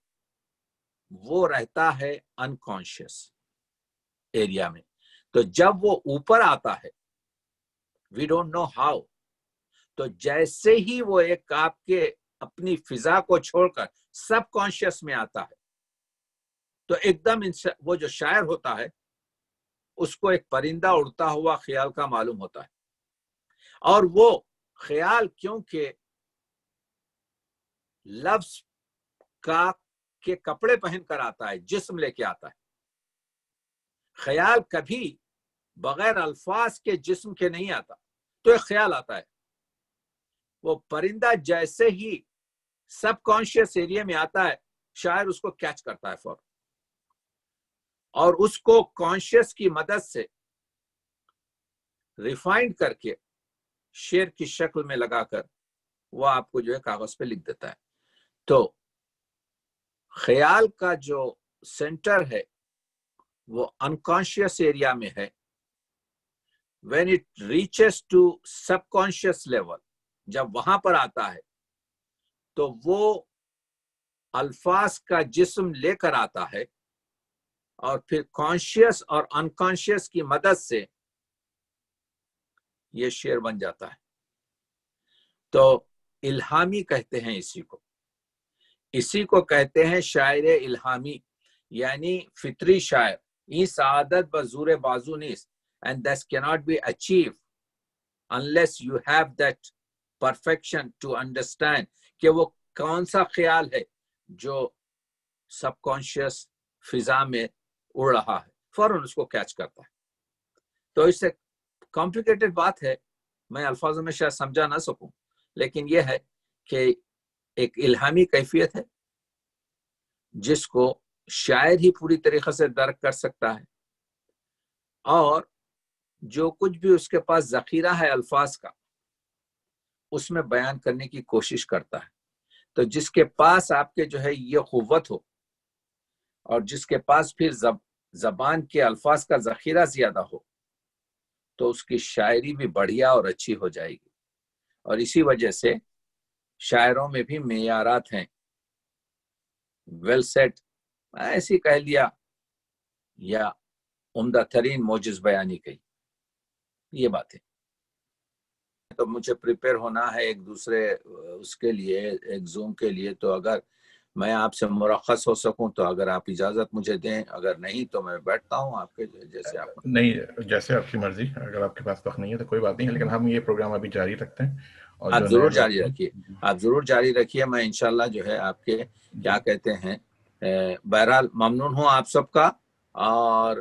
وہ رہتا ہے انکانشیس ایریا میں. تو جب وہ اوپر آتا ہے وی ڈونٹ نو ہاؤ، تو جیسے ہی وہ ایک آپ کے اپنی فضا کو چھوڑ کر سب کانشیس میں آتا ہے، تو ایک دم وہ جو شاعر ہوتا ہے اس کو ایک پرندہ اڑتا ہوا خیال کا معلوم ہوتا ہے. اور وہ خیال کیونکہ لفظ کا کے کپڑے پہن کر آتا ہے، جسم لے کے آتا ہے. خیال کبھی بغیر الفاظ کے جسم کے نہیں آتا، تو ایک خیال آتا ہے. وہ پرندہ جیسے ہی سب کانشیس ایریا میں آتا ہے، شاعر اس کو کیچ کرتا ہے فوراً، اور اس کو کانشیس کی مدد سے ریفائنڈ کر کے شعر کی شکل میں لگا کر وہ آپ کو جو ہے کاغذ پہ لکھ دیتا ہے. تو خیال کا جو سینٹر ہے وہ انکانشیس ایریا میں ہے. when it reaches to subconscious level، جب وہاں پر آتا ہے تو وہ الفاظ کا جسم لے کر آتا ہے، اور پھر کانشیس اور انکانشیس کی مدد سے یہ شعر بن جاتا ہے. تو الہامی کہتے ہیں اسی کو کہتے ہیں شاعر الہامی، یعنی فطری شاعر. این سعادت بزور بازو نیست and that cannot be achieved unless you have that perfection to understand کہ وہ کون سا خیال ہے جو سب کانشیس فضا میں اڑ رہا ہے، فوراً اس کو کیچ کرتا ہے. تو اس سے کمپلیکیٹڈ بات ہے، میں الفاظوں میں شاید سمجھا نہ سکوں، لیکن یہ ہے کہ ایک الہامی کیفیت ہے جس کو شاعر ہی پوری طریقے سے درک کر سکتا ہے، اور جو کچھ بھی اس کے پاس ذخیرہ ہے الفاظ کا اس میں بیان کرنے کی کوشش کرتا ہے. تو جس کے پاس آپ کے جو ہے یہ قوت ہو، اور جس کے پاس پھر زبان کے الفاظ کا ذخیرہ زیادہ ہو، تو اس کی شاعری بھی بڑھیا اور اچھی ہو جائے گی. اور اسی وجہ سے شاعروں میں بھی معیارات ہیں، ویل سیٹ ایسی کہہ لیا یا عمدہ ترین موجز بیانی کہی، یہ بات ہے. تو مجھے پریپئر ہونا ہے ایک دوسرے اس کے لیے، ایک زوم کے لیے. تو اگر میں آپ سے مرخص ہو سکوں تو اگر آپ اجازت مجھے دیں، اگر نہیں تو میں بیٹھتا ہوں آپ کے جیسے آپ. نہیں، جیسے آپ کی مرضی، اگر آپ کے پاس وقت نہیں ہے تو کوئی بات نہیں ہے، لیکن ہم یہ پروگرام ابھی جاری رکھتے ہیں. اور آپ ضرور جاری رکھیے، آپ ضرور جاری رکھیے. میں انشاءاللہ جو ہے آپ کے کیا کہتے ہیں، بہرحال ممنون ہوں آپ سب کا. اور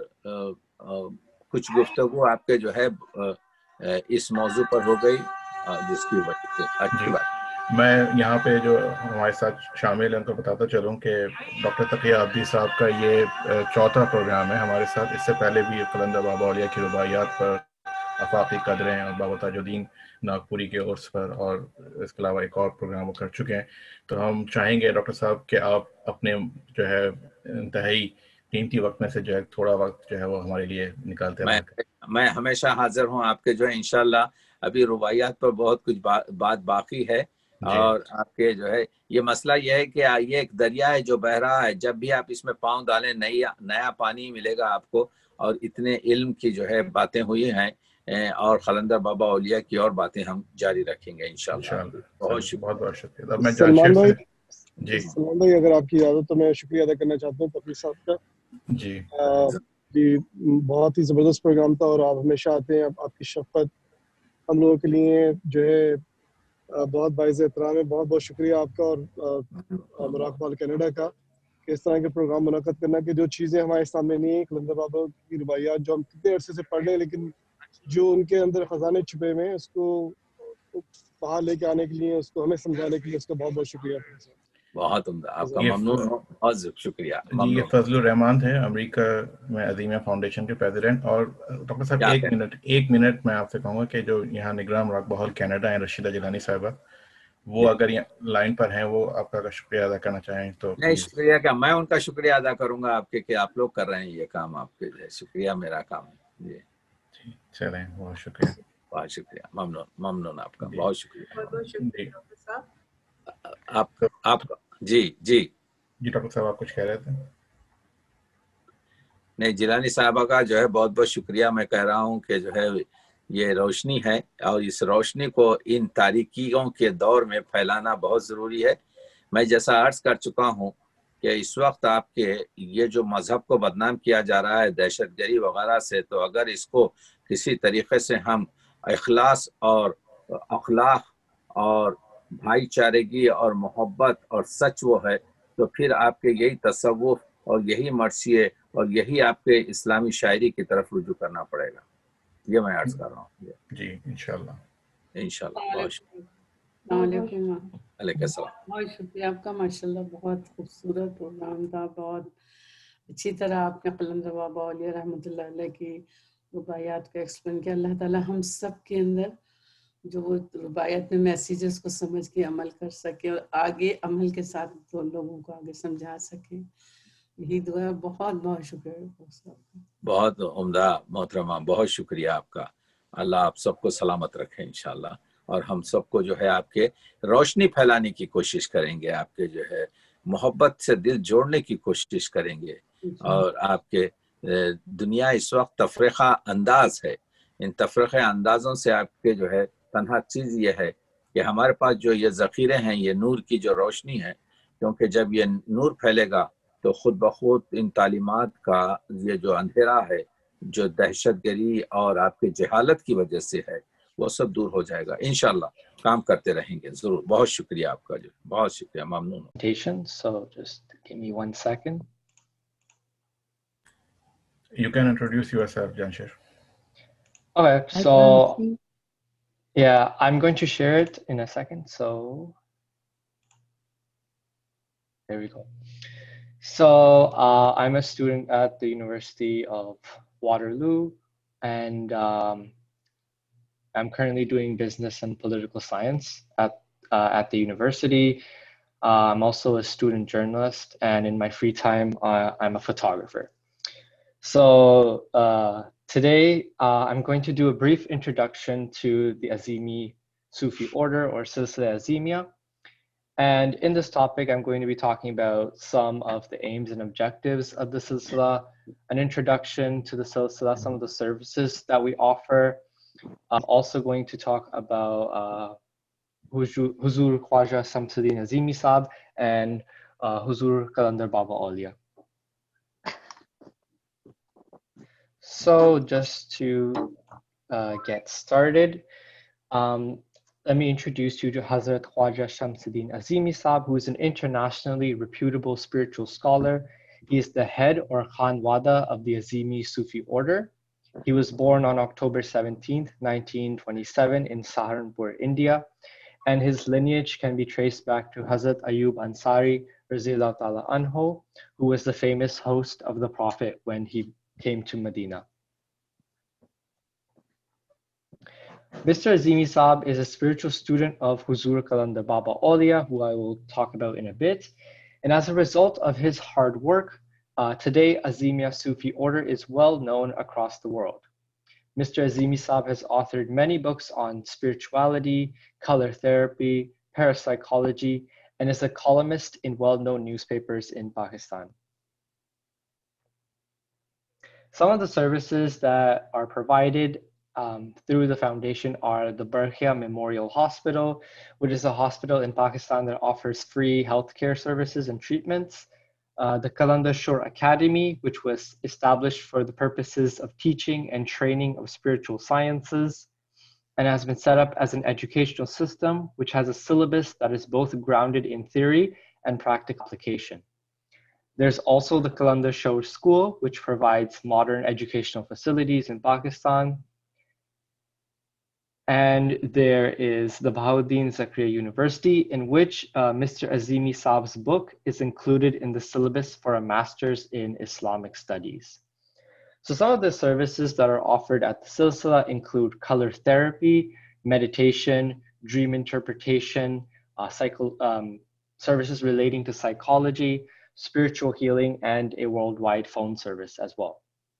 کچھ گفتگو آپ کے جو ہے اس موضوع پر ہو گئی، جس کی وجہ سے اچھی بات. میں یہاں پہ جو ہمارے ساتھ شامل ہیں ان کو بتاتا چلوں کہ ڈاکٹر تقی عابدی صاحب کا یہ چوتھا پروگرام ہے ہمارے ساتھ. اس سے پہلے بھی قلندر بابا اولیاء کی رباعیات پر، آفاقی قدریں اور بابا تاج الدین ناگپوری کے عرس پر، اور اس کے علاوہ ایک اور پروگرام وہ کر چکے ہیں. تو ہم چاہیں گے ڈاکٹر صاحب کہ آپ اپنے جو ہے انتہائی قیمتی وقت میں سے جو ہے تھوڑا وقت جو ہے وہ ہمارے لیے نکالتے رہیں. میں ہمیشہ حاضر ہوں آپ کے جو ہے انشاءاللہ. ابھی رباعیات پر بہت کچھ بات باقی ہے. اور آپ کے جو ہے یہ مسئلہ یہ ہے کہ یہ ایک دریا ہے جو بہ رہا ہے، جب بھی آپ اس میں پاؤں ڈالیں نیا پانی ملے گا آپ کو. اور اتنے علم کی جو ہے باتیں ہوئی ہیں، اور قلندر بابا اولیاء کی اور باتیں ہم جاری رکھیں گے انشاءاللہ. بہت شکریہ. سلمان بھائی، سلمان بھائی اگر آپ کی اجازت تو میں شکریہ ادا کرنا چاہتا ہوں تقی صاحب کا. جی بہت ہی زبردست پروگرام تھا، اور آپ ہمیشہ آتے ہیں. آپ کی شفقت ہم لوگوں کے لیے جو ہے بہت باعث احترام ہے. بہت بہت شکریہ آپ کا اور مراقبہ کینیڈا کا کہ اس طرح کے پروگرام منعقد کرنا، کہ جو چیزیں ہمارے سامنے نہیں ہیں، قلندر بابا کی رباعیات جو ہم کتنے عرصے سے پڑھ رہے ہیں، لیکن جو ان کے اندر خزانے چھپے ہوئے ہیں، اس کو باہر لے کے آنے کے لیے، اس کو ہمیں سمجھانے کے لیے اس کا بہت بہت شکریہ. بہت عمدہ، آپ کا ممنون ہوں، بہت شکریہ. جی یہ فضل الرحمان تھے امریکہ میں عظیمیہ فاؤنڈیشن کے پریزیڈنٹ. اور ڈاکٹر صاحب ایک منٹ میں آپ سے کہوں گا کہ جو یہاں نگران راک بحال کینیڈا ہیں رشیدہ جیلانی صاحبہ، وہ اگر لائن پر ہیں، وہ آپ کا شکریہ ادا کرنا چاہیں تو. نہیں شکریہ، کیا میں ان کا شکریہ ادا کروں گا آپ کے کہ آپ لوگ کر رہے ہیں یہ کام. آپ کے شکریہ میرا کام ہے. جی چلیں، بہت شکریہ. بہت شکریہ، ممنون آپ کا. بہت شکریہ. آپ جی ڈاکٹر صاحب آپ کچھ کہہ رہے تھے؟ نہیں، جیلانی صاحبہ کا جو ہے بہت بہت شکریہ. میں کہہ رہا ہوں کہ جو ہے یہ روشنی ہے، اور اس روشنی کو ان تاریکیوں کے دور میں پھیلانا بہت ضروری ہے. میں جیسا عرض کر چکا ہوں کہ اس وقت آپ کے یہ جو مذہب کو بدنام کیا جا رہا ہے دہشت گردی وغیرہ سے، تو اگر اس کو کسی طریقے سے ہم اخلاص اور اخلاق اور بھائی چارگی اور محبت اور سچ وہ ہے، تو پھر آپ کے یہی تصوف اور یہی مرثیے اور یہی آپ کے اسلامی شاعری کی طرف رجوع کرنا پڑے گا. یہ میں عرض کر رہا ہوں. جی انشاءاللہ. بہت السلام علیکم. علیکم السلام. بہت شکریہ آپ کا. ماشاءاللہ بہت خوبصورت پروگرام تھا. بہت اچھی طرح آپ نے قلندر بابا اولیاء رحمۃ اللہ علیہ کی رباعیات کو ایکسپلین کیا. اللہ تعالیٰ ہم سب کے اندر جو وہ رباعیات میں میسیجز کو سمجھ کے عمل کر سکے، اور آگے عمل کے ساتھ تو لوگوں کو آگے سمجھا سکے. یہی دعا. بہت بہت شکریہ. بہت عمدہ محترمہ، بہت شکریہ آپ کا. اللہ آپ سب کو سلامت رکھے انشاءاللہ. اور ہم سب کو جو ہے آپ کے روشنی پھیلانے کی کوشش کریں گے، آپ کے جو ہے محبت سے دل جوڑنے کی کوشش کریں گے. اور آپ کے دنیا اس وقت تفریقہ انداز ہے. ان تفریقہ اندازوں سے آپ کے جو ہے تنہا چیز یہ ہے کہ ہمارے پاس جو یہ ذخیرے ہیں، یہ نور کی جو روشنی ہے، کیونکہ جب یہ نور پھیلے گا تو خود بخود ان تعلیمات کا یہ جو اندھیرا ہے، جو دہشت گردی اور آپ کے جہالت کی وجہ سے ہے، وہ سب دور ہو جائے گا انشاءاللہ. کام کرتے رہیں گے ضرور. بہت شکریہ آپ کا, جو بہت شکریہ, ممنون. So just give me 1 second. You can introduce yourself, Jamshir. Okay, so yeah, I'm going to share it in a second. So there we go. So I'm a student at the University of Waterloo, and I'm currently doing business and political science at the university. I'm also a student journalist, and in my free time, I'm a photographer. So today, I'm going to do a brief introduction to the Azimi Sufi order, or Silsila Azimiya. And in this topic, I'm going to be talking about some of the aims and objectives of the Silsila, an introduction to the Silsila, some of the services that we offer. I'm also going to talk about Huzur Khwaja Shamsuddin Azimi Sahab and Huzur Qalandar Baba Aulia. So just to get started, let me introduce you to Hazrat Khwaja Shamsuddin Azimi Sahab, who is an internationally reputable spiritual scholar. He is the head or Khanwada of the Azimi Sufi order. He was born on October 17th, 1927 in Saharanpur, India, and his lineage can be traced back to Hazrat Ayub Ansari Raziyallahu Ta'ala Anhu, who was the famous host of the Prophet when he came to Medina. Mr. Azimi Sahab is a spiritual student of Huzur Qalandar Baba Aulia, who I will talk about in a bit. And as a result of his hard work, today Azimiya Sufi order is well known across the world. Mr. Azimi Sahab has authored many books on spirituality, color therapy, parapsychology, and is a columnist in well-known newspapers in Pakistan. Some of the services that are provided through the foundation are the Barkhia Memorial Hospital, which is a hospital in Pakistan that offers free healthcare services and treatments. The Qalandar Shore Academy, which was established for the purposes of teaching and training of spiritual sciences, and has been set up as an educational system which has a syllabus that is both grounded in theory and practical application. There's also the Qalandar Shore School, which provides modern educational facilities in Pakistan. And there is the Bahauddin Zakriya University, in which Mr. Azimi Saab's book is included in the syllabus for a master's in Islamic studies. So some of the services that are offered at the Silsila include color therapy, meditation, dream interpretation, services relating to psychology, spiritual healing, and a worldwide phone service as well.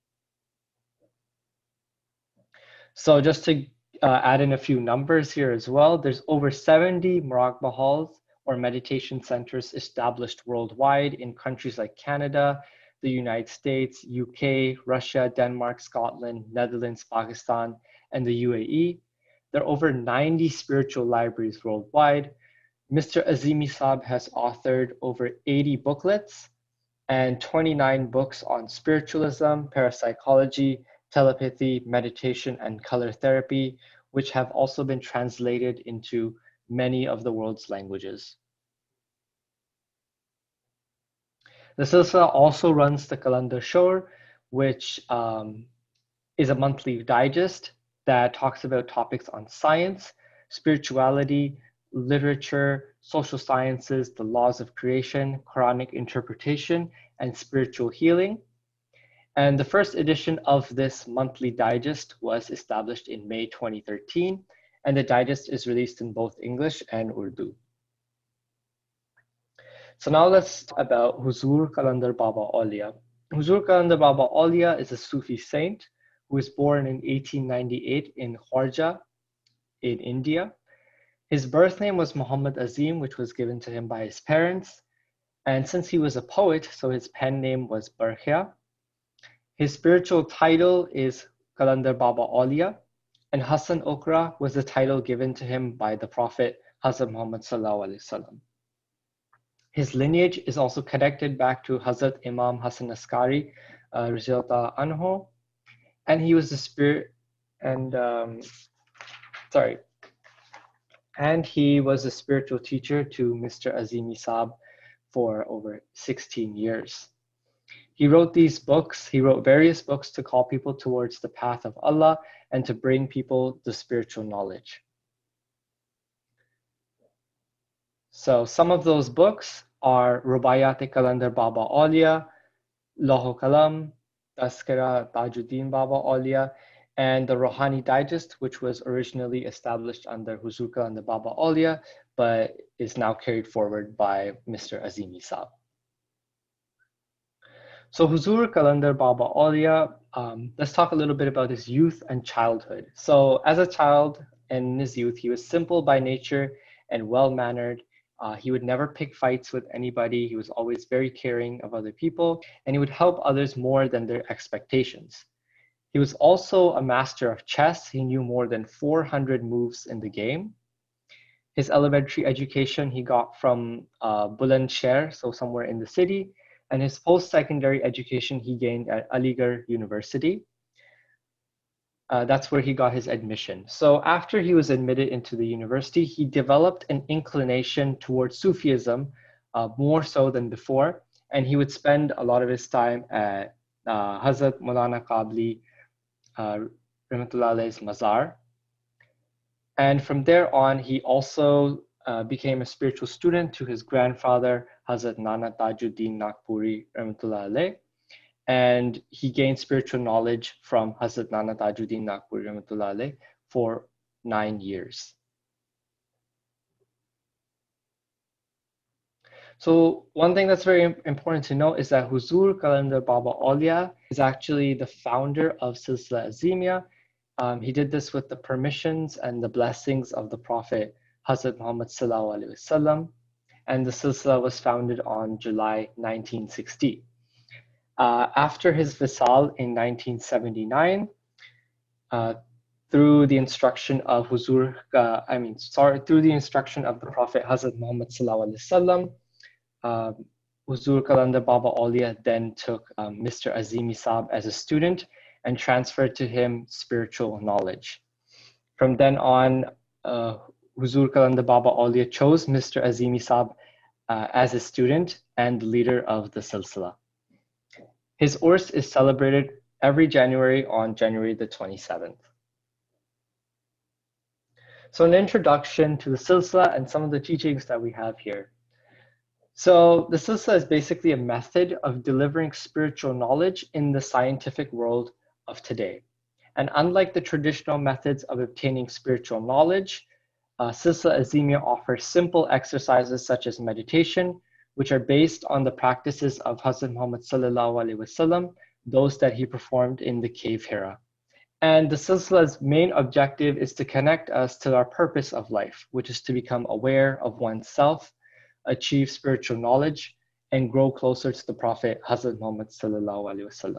So just to add in a few numbers here as well, there's over 70 Muraqabah halls or meditation centers established worldwide in countries like Canada, the United States, UK, Russia, Denmark, Scotland, Netherlands, Pakistan, and the UAE. There are over 90 spiritual libraries worldwide. Mr. Azimi Saab has authored over 80 booklets and 29 books on spiritualism, parapsychology, telepathy, meditation, and color therapy, which have also been translated into many of the world's languages. The Silsila also runs the Qalandar Shore, which is a monthly digest that talks about topics on science, spirituality, literature, social sciences, the laws of creation, Quranic interpretation, and spiritual healing. And the first edition of this monthly digest was established in May 2013, and the digest is released in both English and Urdu. So now let's talk about Huzur Qalandar Baba Aulia. Huzur Qalandar Baba Aulia is a Sufi saint who was born in 1898 in Khwarja in India. His birth name was Muhammad Azim, which was given to him by his parents. And since he was a poet, so his pen name was Barkhia. His spiritual title is Qalandar Baba Aulia, and Hassan Okra was the title given to him by the Prophet Hazrat Muhammad Sallallahu Alaihi Wasallam. His lineage is also connected back to Hazrat Imam Hassan Askari, Rizalta Anhu, and he was the spirit, and sorry. And he was a spiritual teacher to Mr. Azimi Saab for over 16 years. He wrote these books. He wrote various books to call people towards the path of Allah and to bring people the spiritual knowledge. So some of those books are Rubayat-e Qalandar Baba Aulia, Lauh-o Qalam, Tazkira Tajuddin Baba Aulia, and the Rohani Digest, which was originally established under Huzur Qalandar Baba Aulia, but is now carried forward by Mr. Azimi Saab. So Huzur Qalandar Baba Aulia, let's talk a little bit about his youth and childhood. So as a child and in his youth, he was simple by nature and well-mannered. He would never pick fights with anybody. He was always very caring of other people, and he would help others more than their expectations. He was also a master of chess. He knew more than 400 moves in the game. His elementary education he got from Bulandshahr, so somewhere in the city, and his post-secondary education he gained at Aligarh University. That's where he got his admission. So after he was admitted into the university, he developed an inclination towards Sufism, more so than before, and he would spend a lot of his time at Hazrat Maulana Qabli Rahmatullah Alayhi's Mazar. And from there on, he also became a spiritual student to his grandfather, Hazrat Nana Tajuddin Nagpuri Rahmatullah Alayh. And he gained spiritual knowledge from Hazrat Nana Tajuddin Nagpuri Rahmatullah Alayh for 9 years. So one thing that's very important to know is that Huzur Qalandar Baba Aulia is actually the founder of Silsila Azimia. He did this with the permissions and the blessings of the Prophet Hazrat Muhammad Sallallahu Alaihi Wasallam, and the Silsila was founded on July 1960. After his Visal in 1979, through the instruction of through the instruction of the Prophet Hazrat Muhammad Sallallahu Alaihi Wasallam, Huzur Qalandar Baba Aulia then took Mr. Azimi Saab as a student and transferred to him spiritual knowledge. From then on, Huzur Qalandar Baba Aulia chose Mr. Azimi Saab as a student and leader of the Silsila. His Urs is celebrated every January on January the 27th. So an introduction to the Silsila and some of the teachings that we have here. So the Silsila is basically a method of delivering spiritual knowledge in the scientific world of today. And unlike the traditional methods of obtaining spiritual knowledge, Silsila Azimia offers simple exercises such as meditation, which are based on the practices of Hazrat Muhammad Sallallahu Alaihi Wasallam, those that he performed in the cave Hira. And the Silsila's main objective is to connect us to our purpose of life, which is to become aware of oneself, achieve spiritual knowledge, and grow closer to the Prophet Hazrat Muhammad Sallallahu Alaihi Wasallam.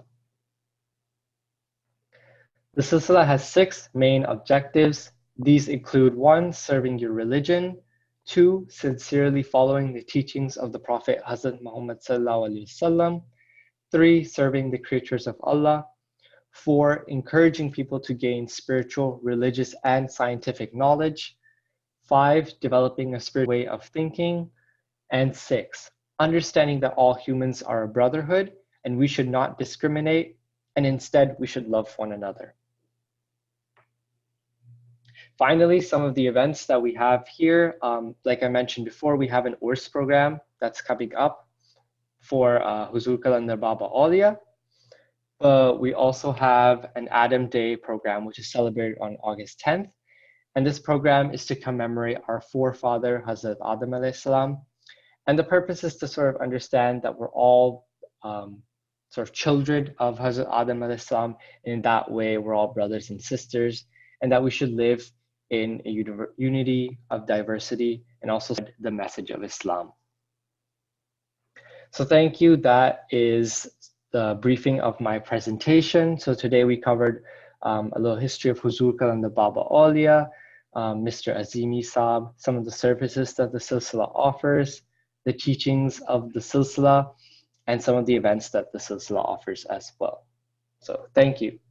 The Silsila has 6 main objectives. These include 1, serving your religion; 2, sincerely following the teachings of the Prophet Hazrat Muhammad Sallallahu Alaihi Wasallam; 3, serving the creatures of Allah; 4, encouraging people to gain spiritual, religious, and scientific knowledge; 5, developing a spiritual way of thinking; and 6, understanding that all humans are a brotherhood and we should not discriminate, and instead we should love one another. Finally, some of the events that we have here, like I mentioned before, we have an Urs program that's coming up for Huzur Qalandar Baba Aulia. We also have an Adam Day program, which is celebrated on August 10th. And this program is to commemorate our forefather, Hazrat Adam alayhi salam. And the purpose is to sort of understand that we're all sort of children of Hazrat Adam alayhi salam. In that way, we're all brothers and sisters, and that we should live in a unity of diversity and also the message of Islam. So thank you. That is the briefing of my presentation. So today we covered a little history of Huzur Qalandar Baba Aulia, Mr. Azimi Saab, some of the services that the Silsila offers, the teachings of the Silsila, and some of the events that the Silsila offers as well. So thank you.